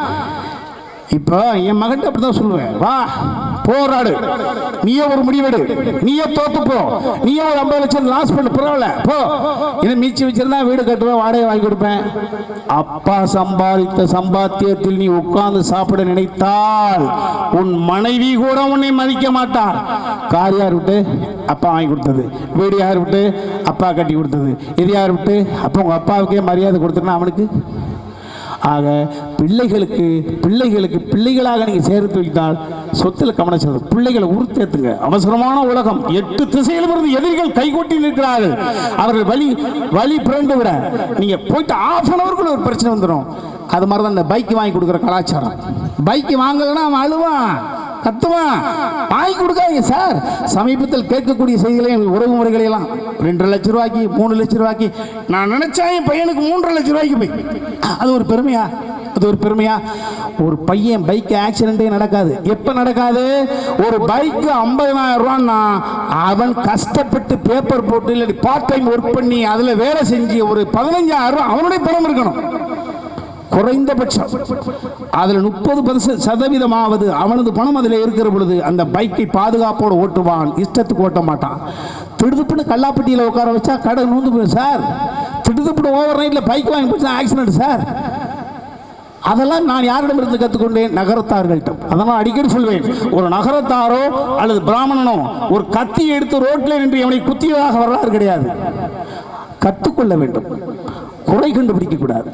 இப்போ என் மகன்கிட்ட அப்படிதான் சொல்லுவேன், வா போராடு, நீயே ஒரு முடிவெடு, நீயே தோத்துப்போ, நீயே ஒரு ஐம்பது லட்சம் லாஸ் பண்ணு, பரவாயில்ல போ, இன்னும் மீச்சி வச்சிருந்தா வீடு கட்டுவேன், வாடகை வாங்கி கொடுப்பேன். அப்பா சம்பாதித்த சம்பாத்தியத்தில் நீ உட்கார்ந்து சாப்பிட நினைத்தால் உன் மனைவி கூட உன்னை மதிக்க மாட்டாள். கார் யார் விட்டு? அப்பா வாங்கி கொடுத்தது. வீடு யார் விட்டு? அப்பா கட்டி கொடுத்தது. இது யார் விட்டு? அப்போ உங்க அப்பாவுக்கே மரியாதை கொடுத்துருன்னா அவனுக்கு. ஆக பிள்ளைகளுக்கு பிள்ளைகளுக்கு பிள்ளைகளாக நீங்க சேர்த்து வைத்தால் சொத்துல கவனம் செலுத்து. பிள்ளைகளை உறுத்தேத்துங்க. அவசரமான உலகம், எட்டு திசையிலும் இருந்து எதிரிகள் கைகொட்டி நிற்கிறார்கள். அவர்கள் வழி வழி பிறண்டு விட நீங்க போயிட்டு ஆஃப் அன் அவருக்குள்ள ஒரு பிரச்சனை வந்துடும். அது மாதிரிதான் இந்த பைக் வாங்கி கொடுக்குற கலாச்சாரம். பைக் வாங்கலன்னா அவன் அழுவான், கத்துவான். வாங்கி கொடுக்காதீங்க சார். சமீபத்தில் கேட்கக்கூடிய செய்திகளையும் உறவு முறைகளையெல்லாம் ரெண்டு லட்சம் ரூபாய்க்கு மூணு லட்சம் ரூபாய்க்கு நான் நினைச்சா என் பையனுக்கு மூன்றரை லட்சம் ரூபாய்க்கு போய், அது ஒரு பெருமையா? அது ஒரு பெருமையா? ஒரு பையன் பைக் ஆக்சிடென்டே நடக்காது. எப்ப நடக்காது? ஒரு பைக்கு ஐம்பதாயிரம் ரூபான்னா அவன் கஷ்டப்பட்டு பேப்பர் போட்டு இல்லை பார்ட் டைம் ஒர்க் பண்ணி அதுல வேலை செஞ்சு ஒரு பதினஞ்சாயிரம் ரூபாய் அவனுடைய பணம் இருக்கணும் குறைந்தபட்சம். அதுல முப்பது சதவீதமாவது அவனது பணம் அதில் இருக்கிற பொழுது அந்த பைக்கை பாதுகாப்போடு ஓட்டுவான், இஷ்டத்துக்கு ஓட்ட மாட்டான். திடுதுப்புன்னு கல்லாப்பட்டியில் உட்கார வச்சா கடை நூந்து போய் சார். திடுதுப்புன்னு ஓவர் நைட்ல பைக் வாங்கி போச்சா ஆக்சிடென்ட் சார். அதெல்லாம் நான் யாரிடமிருந்து கற்றுக்கொண்டேன்? நகரத்தார்கள்ட்ட. அதனால் அடிக்கடி சொல்வேன், ஒரு நகரத்தாரோ அல்லது பிராமணனோ ஒரு கத்தி எடுத்து ரோட்டில் நின்று அவனை குத்தியதாக வரலாறு கிடையாது. கற்றுக்கொள்ள வேண்டும், குறை கண்டுபிடிக்க கூடாது.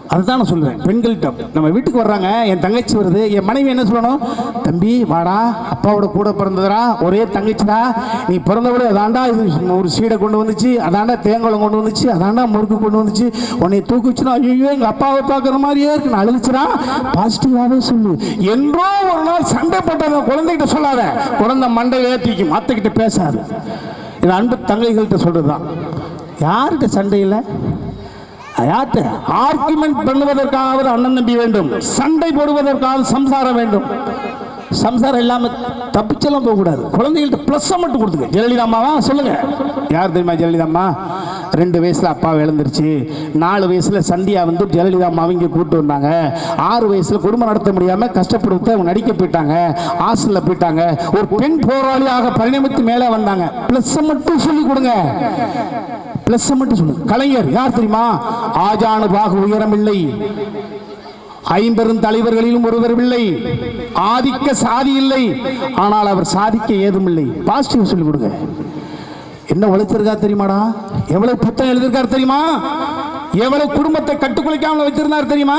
அதுதான் நான் சொல்கிறேன். பெண்கள்கிட்ட நம்ம வீட்டுக்கு வர்றாங்க, என் தங்கச்சி வருது, என் மனைவி என்ன சொல்லணும்? தம்பி வாடா, அப்பாவோட கூட பிறந்ததுடா, ஒரே தங்கச்சிடா, நீ பிறந்தவிட அதாண்டா இது ஒரு சீடை கொண்டு வந்துச்சு, அதாண்டா தேங்குளம் கொண்டு வந்துச்சு, அதாண்டா முறுக்கு கொண்டு வந்துச்சு, உன்னை தூக்கி வச்சுனா ஐயோ எங்கள் அப்பாவை பார்க்குற மாதிரியே இருக்கு நான் அழுதுச்சுனா பாசிட்டிவாகவே சொல்லு. என்றோ ஒரு நாள் சண்டை போட்டதை குழந்தைகிட்ட சொல்லாத, குழந்தை மண்டை ஏற்றிக்கும், மற்றக்கிட்ட பேசாது. இது அன்பு தங்கைகள்கிட்ட சொல்கிறது தான். யார்கிட்ட சண்டை இல்லை, யார்கிட்ட ஆர்குமெண்ட் பண்ணுவதற்காவது அண்ணன் தம்பி வேண்டும், சண்டை போடுவதற்காக சம்சாரம் வேண்டும். சம்சாரம் இல்லாமல் தப்பிச்செல்லாம் போகக்கூடாது. குழந்தைகள்கிட்ட ப்ளஸ்ஸை மட்டும் கொடுத்துங்க. ஜெயலலிதா அம்மாவா சொல்லுங்க, யார் தெரியுமா ஜெயலலிதா அம்மா? ரெண்டு வயசில் அப்பா இழந்துருச்சு, நாலு வயசில் சந்தியா வந்து ஜெயலலிதா அம்மாவை இங்கே கூப்பிட்டு வந்தாங்க, ஆறு வயசில் குடும்பம் நடத்த முடியாமல் கஷ்டப்படுத்த அவங்க நடிக்க போயிட்டாங்க, ஹாஸ்டலில் போயிட்டாங்க, ஒரு பெண் போராளியாக பரிணமித்து மேலே வந்தாங்க. ப்ளஸ்ஸை மட்டும் சொல்லி கொடுங்க, ப்ளஸ்ஸை மட்டும் சொல்லுங்க. கலைஞர் யார் தெரியுமா? ஆஜானு பாகு உயரமில்லை, ஐம்பெரும் தலைவர்களிலும் ஒருவர் இல்லை, ஆதிக்க சாதி இல்லை, ஆனால் அவர் சாதிக்க ஏதும் இல்லை. பாசிட்டிவ் சொல்லிக் கொடுங்க. என்ன உழைச்சிருக்காரு தெரியுமாடா? எவ்வளவு புத்தகம் எழுதியிருக்காரு தெரியுமா? எவ்வளவு குடும்பத்தை கட்டுக்குலைக்காமல் வச்சிருந்தார் தெரியுமா?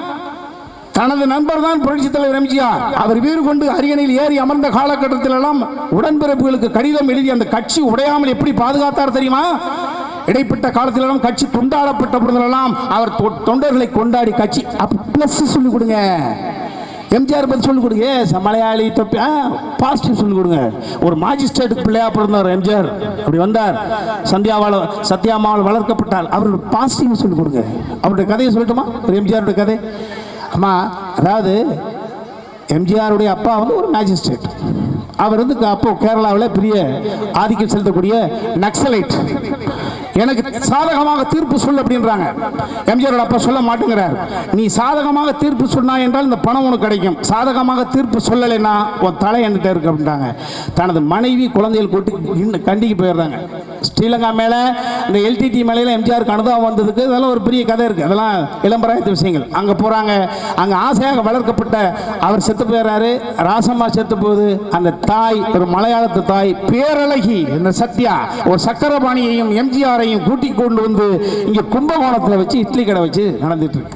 தனது நண்பர் தான் புரட்சி தலைவர் எம்ஜிஆர். அவர் வீறு கொண்டு அரியணையில் ஏறி அமர்ந்த காலகட்டத்தில் எல்லாம் உடன்பிறப்புகளுக்கு கடிதம் எழுதி அந்த கட்சி உடையாமல் எப்படி பாதுகாத்தார் தெரியுமா? இடைப்பட்ட காலத்திலெல்லாம் கட்சி துண்டாடப்பட்ட பொழுதெல்லாம் அவர் தொண்டர்களை கொண்டாடி கட்சி பிளஸ் சொல்லிக் கொடுங்க. எம்ஜிஆர் பற்றி சொல்லிக் கொடுங்க. மலையாளி தொப்பி பாசிட்டிவ் சொல்லிக் கொடுங்க. ஒரு மாஜிஸ்ட்ரேட்டுக்கு பிள்ளையா பிறந்தார் எம்ஜிஆர், அப்படி வந்தார், சந்தியாவால் சத்யாமாவால் வளர்க்கப்பட்டால் அவருடைய பாசிட்டிவ் சொல்லிக் கொடுங்க. அவருடைய கதையை சொல்லட்டுமா? ஒரு எம்ஜிஆருடைய கதை. அம்மா, அதாவது எம்ஜிஆருடைய அப்பா வந்து ஒரு மேஜிஸ்ட்ரேட். அவர் வந்து அப்போ கேரளாவில் பெரிய ஆதிக்கம் செலுத்தக்கூடிய நக்சலைட். எனக்கு சாதகமாக தீர்ப்பு சொல் அப்படின்றாங்க. எம்ஜிஆர் அப்பா சொல்ல மாட்டேங்கிறார். நீ சாதகமாக தீர்ப்பு சொன்னா என்றால் இந்த பணம் உனக்கு கிடைக்கும், சாதகமாக தீர்ப்பு சொல்லலைன்னா உன் தலை என்கிட்ட இருக்கு அப்படின்றாங்க. தனது மனைவி குழந்தைகள் கூட்டி கண்டிக்கு போயிடுறாங்க. ஸ்ரீலங்கா மேலே இந்த எல்டிடி மேலையில் எம்ஜிஆருக்கு அனுதாபம் வந்ததுக்கு அதெல்லாம் ஒரு பெரிய கதை இருக்குது. அதெல்லாம் இளம்பராயத்து விஷயங்கள். அங்கே போகிறாங்க, அங்கே ஆசையாக வளர்க்கப்பட்ட அவர் செத்து போயிடுறாரு. ராசம்மா செத்து போகுது. அந்த தாய் ஒரு மலையாளத்து தாய், பேரழகி இந்த சத்யா, ஒரு சக்கரபாணியையும் எம்ஜிஆரையும் கூட்டிக் கொண்டு வந்து இங்கே கும்பகோணத்தில் வச்சு இட்லி கடை வச்சு நடந்துட்டு இருக்கு.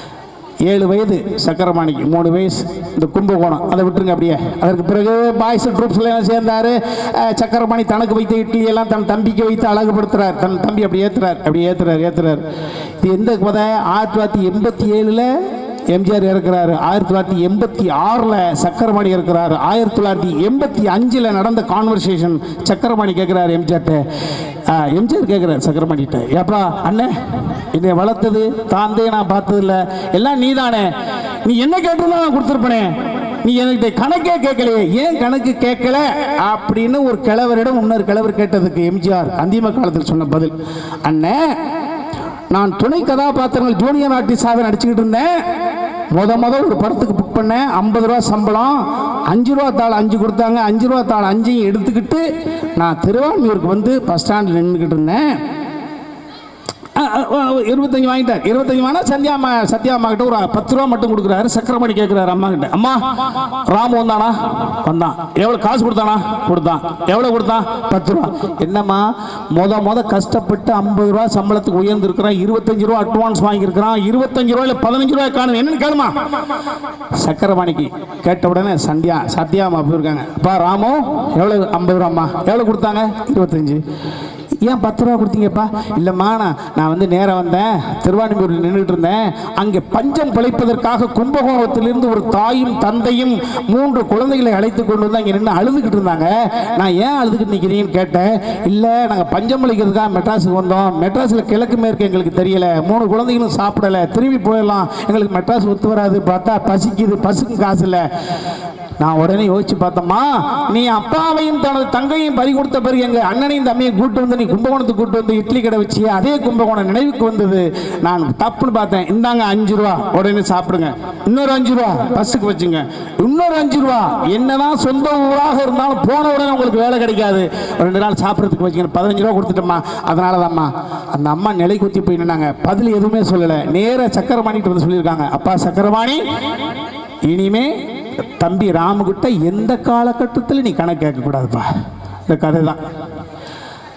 ஏழு வயது சக்கரபாணிக்கு, மூணு வயசு இந்த கும்பகோணம். அதை விட்டுருங்க அப்படியே. அதற்கு பிறகு பாய்ஸ் ட்ரூப்ஸ்ல எல்லாம் சேர்ந்தாரு. சக்கரபாணி தனக்கு வைத்த இட்லி எல்லாம் தன் தம்பிக்கு வைத்து அழகுபடுத்துறார். தன் தம்பி அப்படி ஏத்துறார், அப்படி ஏத்துறார் ஏத்துறார் இது எந்த கதை? ஆயிரத்தி தொள்ளாயிரத்தி எண்பத்தி ஏழுல எம்ஜிஆர் இருக்கிறாரு. ஆயிரத்தி தொள்ளாயிரத்தி எண்பத்தி ஆறில் சக்கரபாணி இருக்கிறாரு. ஆயிரத்தி தொள்ளாயிரத்தி எண்பத்தி அஞ்சில் நடந்த கான்வர்சேஷன் சக்கரபாணி கேட்குறாரு எம்ஜிஆர்ட்ட. எம்ஜிஆர் கேட்குறாரு சக்கரபாணிகிட்ட, ஏப்பா அண்ணே, என்னை வளர்த்தது தாந்தே, நான் பார்த்ததில்ல, எல்லாம் நீ தானே, நீ என்ன கேட்டிருந்தா நான் கொடுத்துருப்பனே, நீ எனக்கு கணக்கே கேட்கலையே, ஏன் கணக்கு கேட்கல அப்படின்னு ஒரு கிழவரிடம் இன்னொரு கிழவர் கேட்டதுக்கு எம்ஜிஆர் அந்திம காலத்தில் சொன்ன பதில், அண்ணே, நான் துணை கதாபாத்திரங்கள் ஜூனியர் ஆர்டிஸ்டாக நடிச்சுக்கிட்டு இருந்தேன். முத முத ஒரு படத்துக்கு புக் பண்ணேன், ஐம்பது ரூபா சம்பளம், அஞ்சு ரூபா தாள் அஞ்சு கொடுத்தாங்க, அஞ்சு ரூபா தாள் அஞ்சையும் எடுத்துக்கிட்டு நான் திருவான்மியூருக்கு வந்து பஸ் ஸ்டாண்டில் நின்றுக்கிட்டு இருந்தேன். இருபத்தஞ்சு வாங்கிட்டார். இருபத்தஞ்சு வாங்கினா சந்தியா அம்மா சத்யா அம்மா கிட்ட ஒரு பத்து ரூபா மட்டும் கொடுக்குறாரு. சக்கரமணி கேட்குறாரு அம்மா கிட்ட, அம்மா ராமு வந்தானா? வந்தான். எவ்வளோ காசு கொடுத்தானா? கொடுத்தான். எவ்வளோ கொடுத்தான்? பத்து ரூபா. என்னம்மா, மொத மொத கஷ்டப்பட்டு ஐம்பது ரூபா சம்பளத்துக்கு உயர்ந்துருக்கிறான், இருபத்தஞ்சு ரூபா அட்வான்ஸ் வாங்கியிருக்கிறான், இருபத்தஞ்சு ரூபாயில் பதினஞ்சு ரூபாய் காணும், என்னன்னு கேளுமா? சக்கரமணிக்கு கேட்ட உடனே சந்தியா சத்யா அம்மா போயிருக்காங்க, அப்பா ராமு எவ்வளோ? ஐம்பது ரூபாம்மா. எவ்வளோ கொடுத்தாங்க? இருபத்தஞ்சு. ஏன் பத்து ரூபா கொடுத்தீங்கப்பா? இல்லைம்மா, நான் நான் வந்து நேராக வந்தேன், திருவான்மியூரில் நின்றுட்டு இருந்தேன், அங்கே பஞ்சம் பிழைப்பதற்காக கும்பகோணத்திலிருந்து ஒரு தாயும் தந்தையும் மூன்று குழந்தைகளை அழைத்து கொண்டு வந்து அங்கே நின்று அழுதுகிட்டு இருந்தாங்க. நான் ஏன் அழுதுகிட்டு நிற்கிறீங்கன்னு கேட்டேன். இல்லை, நாங்கள் பஞ்சம் பிழைக்கிறதுக்காக மெட்ராஸுக்கு வந்தோம், மெட்ராஸில் கிழக்கு மேற்கு எங்களுக்கு தெரியலை, மூணு குழந்தைகளும் சாப்பிடலை, திரும்பி போயிடலாம், எங்களுக்கு மெட்ராஸ் ஒத்து வராது, பார்த்தா பசிக்குது, பசுக்கு காசு இல்லை. நான் உடனே யோசிச்சு பார்த்தம்மா, நீ அப்பாவையும் தனது தங்கையும் பறி கொடுத்த பிறகு எங்க அண்ணனையும் தம்பியும் கூட்டு வந்து நீ கும்பகோணத்துக்கு கூட்டு வந்து இட்லி கடை வச்சு அதே கும்பகோணம் நினைவுக்கு வந்தது. நான் தப்புன்னு பார்த்தேன். இந்தாங்க அஞ்சு ரூபா, உடனே சாப்பிடுங்க. இன்னொரு அஞ்சு ரூபா பஸ்ஸுக்கு வச்சுங்க. இன்னொரு அஞ்சு ரூபா. என்னதான் சொந்த ஊராக இருந்தாலும் போன உடனே உங்களுக்கு வேலை கிடைக்காது, ரெண்டு நாள் சாப்பிட்றதுக்கு வச்சுங்க. பதினஞ்சு ரூபா கொடுத்துட்டோம்மா. அதனால தான்மா அந்த அம்மா நிலை குத்தி போய் நின்னாங்க. பதில் எதுவுமே சொல்லலை. நேராக சக்கரபாணிட்டு வந்து சொல்லியிருக்காங்க, அப்பா சக்கரபாணி, இனிமே தம்பி ராமுகிட்ட எந்த காலகட்டத்தில் நீ கணக்கு கேட்க கூடாதுப்பா. இந்த கதை தான்.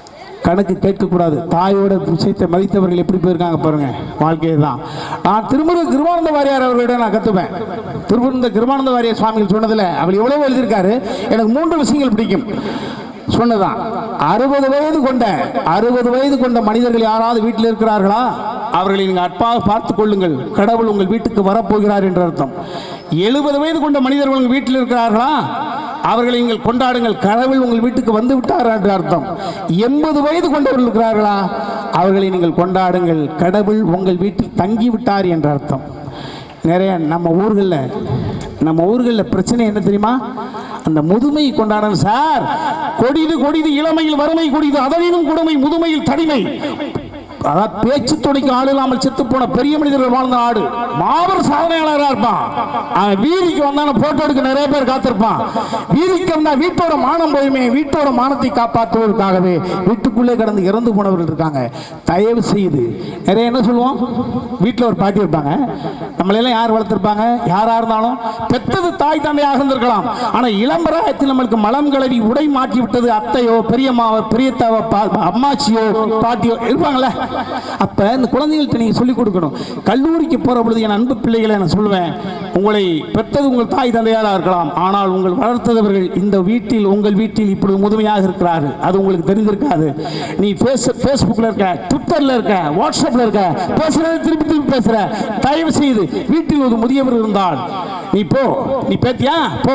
கணக்கு கேட்கக்கூடாது. தாயோட விஷயத்தை மதித்தவர்கள் எப்படி போயிருக்காங்க பாருங்க, வாழ்க்கையை தான். நான் திருமுரு கிருபானந்த வாரியார் அவர்களிடம் நான் கற்றுப்பேன். திருமுருந்த கிருபானந்த வாரியார் சுவாமிகள் சொன்னதில் அவர் எவ்வளவு எழுதியிருக்காரு. எனக்கு மூன்று விஷயங்கள் பிடிக்கும் சொன்னதான். அறுபது வயது கொண்ட அறுபது வயது கொண்ட மனிதர்கள் யாராவது வீட்டில் இருக்கிறார்களா, அவர்களை நீங்கள் அற்பாக பார்த்துக் கொள்ளுங்கள், கடவுள் உங்கள் வீட்டுக்கு வரப்போகிறார் என்ற அர்த்தம். எழுபது வயது கொண்ட மனிதர்கள் உங்கள் வீட்டில் இருக்கிறார்களா, அவர்களை நீங்கள் கொண்டாடுங்கள், கடவுள் உங்கள் வீட்டுக்கு வந்து விட்டார் என்று அர்த்தம். எண்பது வயது கொண்டவர்கள் இருக்கிறார்களா, அவர்களை நீங்கள் கொண்டாடுங்கள், கடவுள் உங்கள் வீட்டில் தங்கி விட்டார் என்ற அர்த்தம். நிறைய நம்ம ஊர்களில் நம்ம ஊர்களில் பிரச்சனை என்ன தெரியுமா, அந்த முதுமை கொண்டாடணும் சார். கொடிது கொடிது இளமையில் வறுமை கொடிது, அதனினும் கொடுமை முதுமையில் தனிமை. அதாவது பேச்சு துணைக்கு ஆள் இல்லாமல் செத்து போன பெரிய மனிதர்கள் வாழ்ந்த நாடு. மாபெரும் சாதனையாளராக இருப்பான். அவன் வீதிக்கு வந்தான போட்டோ எடுக்க நிறைய பேர் காத்திருப்பான். வீதிக்கு வந்தா வீட்டோட மானம் போயுமே, வீட்டோட மானத்தை காப்பாற்றுவதற்காகவே வீட்டுக்குள்ளே கடந்து இறந்து போனவர்கள் இருக்காங்க. தயவு செய்து நிறைய என்ன சொல்லுவோம், வீட்டில் ஒரு பாட்டி இருப்பாங்க, நம்மளெல்லாம் யார் வளர்த்துருப்பாங்க, யாராக இருந்தாலும் பெற்றது தாய் தந்தையாக இருந்திருக்கலாம். ஆனால் இளம்பராயத்தில் நம்மளுக்கு மலம் கலவி உடை மாற்றி விட்டது அத்தையோ பெரியம்மாவோ பெரியத்தாவோ அம்மாச்சியோ பாட்டியோ இருப்பாங்களே. அப்ப இந்த குழந்தைகள்கிட்ட நீங்க சொல்லிக் கொடுக்கணும். கல்லூரிக்கு போற பொழுது என் அன்பு பிள்ளைகளை நான் சொல்லுவேன், உங்களை பெற்றது உங்கள் தாய் தந்தையாக இருக்கலாம், ஆனால் உங்கள் வளர்த்தவர்கள் இந்த வீட்டில் உங்கள் வீட்டில் இப்படி முதுமையாக இருக்கிறார்கள். அது உங்களுக்கு தெரிந்திருக்காது. நீ ஃபேஸ்புக்கில் இருக்க, ட்விட்டரில் இருக்க, வாட்ஸ்அப்பில் இருக்க, பேசுறது திருப்பி திருப்பி பேசுற. தயவு செய்து வீட்டில் ஒரு முதியவர் இருந்தால் நீ போ, நீ பேத்தியா போ,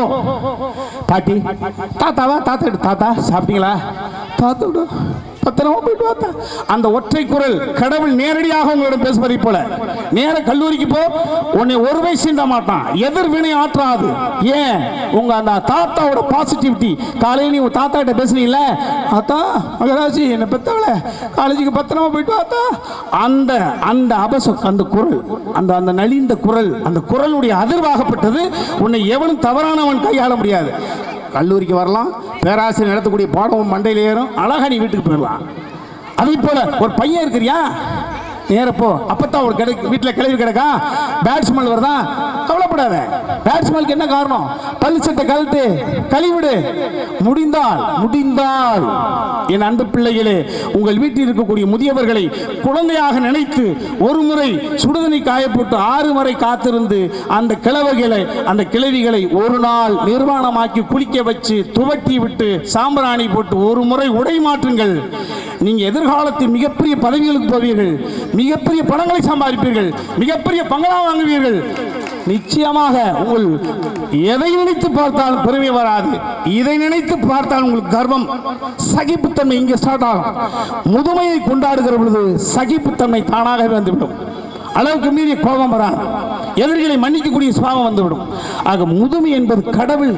பாட்டி தாத்தாவா தாத்தா தாத்தா சாப்பிட்டீங்களா, தாத்தா பத்திரமா போயிட்டு வாத்தா. அந்த ஒற்றை குரல் கடவுள் நேரடியாக உங்களிடம் பேசுவதை போல. நேர கல்லூரிக்கு போ, உன்னை ஒரு வயசு சீண்ட மாட்டான், எதிர்வினை ஆற்றாது. ஏன், உங்க அந்த தாத்தாவோட பாசிட்டிவிட்டி. காலையில் நீ உங்க தாத்தா கிட்ட பேசுனீங்கல்ல, தாத்தா மகராஜி என்ன பெத்தவள காலேஜுக்கு பத்திரமா போயிட்டு வாத்தா, அந்த அந்த அபச அந்த குரல், அந்த அந்த நலிந்த குரல், அந்த குரலுடைய அதிர்வாகப்பட்டது உன்னை எவனும் தவறானவன் கையாள முடியாது. கல்லூரிக்கு வரலாம், பேராசிரியர் நடத்தக்கூடிய பாடமும் மண்டையில் ஏறும், அழகா நீ வீட்டுக்கு போயிடலாம். அதே போல ஒரு பையன் இருக்கிறியா, நேரப்போ அப்பத்தான் ஒரு கிடை வீட்டில் கிளவி கிடக்கா, பேட்ஸ்மேன் வருதா, கவலைப்படாத. பேட்ஸ்மேனுக்கு என்ன காரணம், பள்ளி சட்டை கழட்டு கழிவிடு. முடிந்தால் முடிந்தால் என் அன்பு பிள்ளைகளே, உங்கள் வீட்டில் இருக்கக்கூடிய முதியவர்களை குழந்தையாக நினைத்து ஒரு முறை சுடுதண்ணி காயப்போட்டு ஆறு முறை காத்திருந்து அந்த கிழவைகளை அந்த கிழவிகளை ஒரு நாள் நிர்வாணமாக்கி குளிக்க வச்சு துவட்டி விட்டு சாம்பிராணி போட்டு ஒரு முறை உடை மாற்றுங்கள். நீங்க எதிர்காலத்தில் மிகப்பெரிய பதவிகளுக்கு போவீர்கள், மிகப்பெரிய பணங்களை சம்பாதிப்பீர்கள், மிகப்பெரிய பங்களா வாங்குவீர்கள். நிச்சயமாக உங்கள் எதை நினைத்து பார்த்தாலும் பெருமை வராது, இதை நினைத்து பார்த்தால் உங்களுக்கு கர்வம், சகிப்புத்தன்மை இங்கே ஸ்டார்ட் ஆகும். முதுமையை கொண்டாடுகிற பொழுது சகிப்புத்தன்மை தானாகவே வந்துவிடும். அளவுக்கு மீறி கோபம் வராது, எதிரிகளை மன்னிக்கக்கூடிய சுபாவம் வந்துவிடும். ஆக முதுமை என்பது கடவுள்,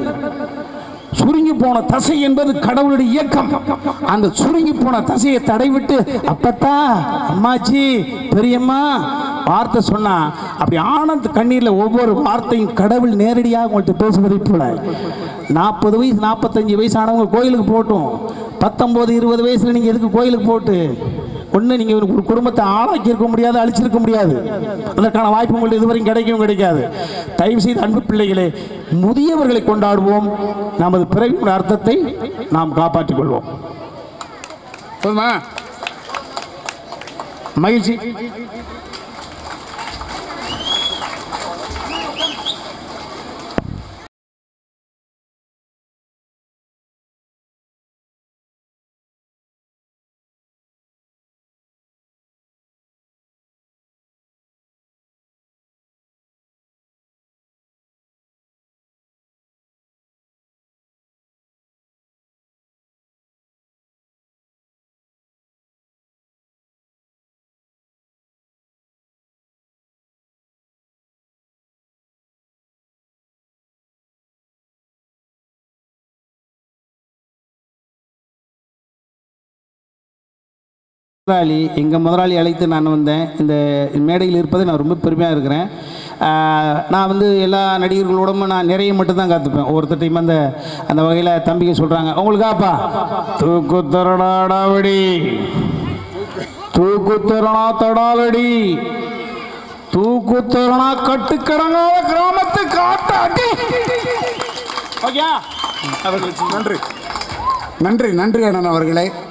சுருங்கி போன தசை என்பது கடவுளுடைய இயக்கம். அந்த சுருங்கி போன தசையை தடைவிட்டு அப்பத்தா அம்மாச்சி பெரியம்மா வார்த்தை சொன்னா அப்படி ஆனந்த கண்ணீரில் ஒவ்வொரு வார்த்தையும் கடவுள் நேரடியாக உங்கள்கிட்ட பேசுவதை போல. நாற்பது வயசு நாற்பத்தஞ்சு வயசு ஆனவங்க கோயிலுக்கு போட்டும், பத்தொன்பது இருபது வயசுல நீங்க எதுக்கு கோயிலுக்கு போட்டு ஒன்று நீங்கள் ஒரு குடும்பத்தை ஆளாக்கி இருக்க முடியாது, அழிச்சிருக்க முடியாது. அதற்கான வாய்ப்பு உங்கள்ட்ட இதுவரையும் கிடைக்கவும் கிடைக்காது. தயவு செய்து அன்பு பிள்ளைகளே, முதியவர்களை கொண்டாடுவோம், நமது பிறவியோட அர்த்தத்தை நாம் காப்பாற்றிக் கொள்வோம். போதுமா? மகிழ்ச்சி. முதலாளி எங்கள் முதலாளி அழைத்து நான் வந்தேன். இந்த மேடையில் இருப்பதை நான் ரொம்ப பெருமையாக இருக்கிறேன். நான் வந்து எல்லா நடிகர்களோடும் நான் நிறைய மட்டும்தான் காத்துப்பேன். ஒவ்வொருத்தையும் அந்த அந்த வகையில் தம்பிக்கு சொல்கிறாங்க, உங்களுக்காப்பா தூக்கு தரடாடாவடி, தூக்கு தரணா தடாலடி, தூக்கு தரணா கட்டுக்கடங்காத கிராமத்து காட்டாட்டி. ஓகே, நன்றி நன்றி நன்றி அண்ணன் அவர்களே.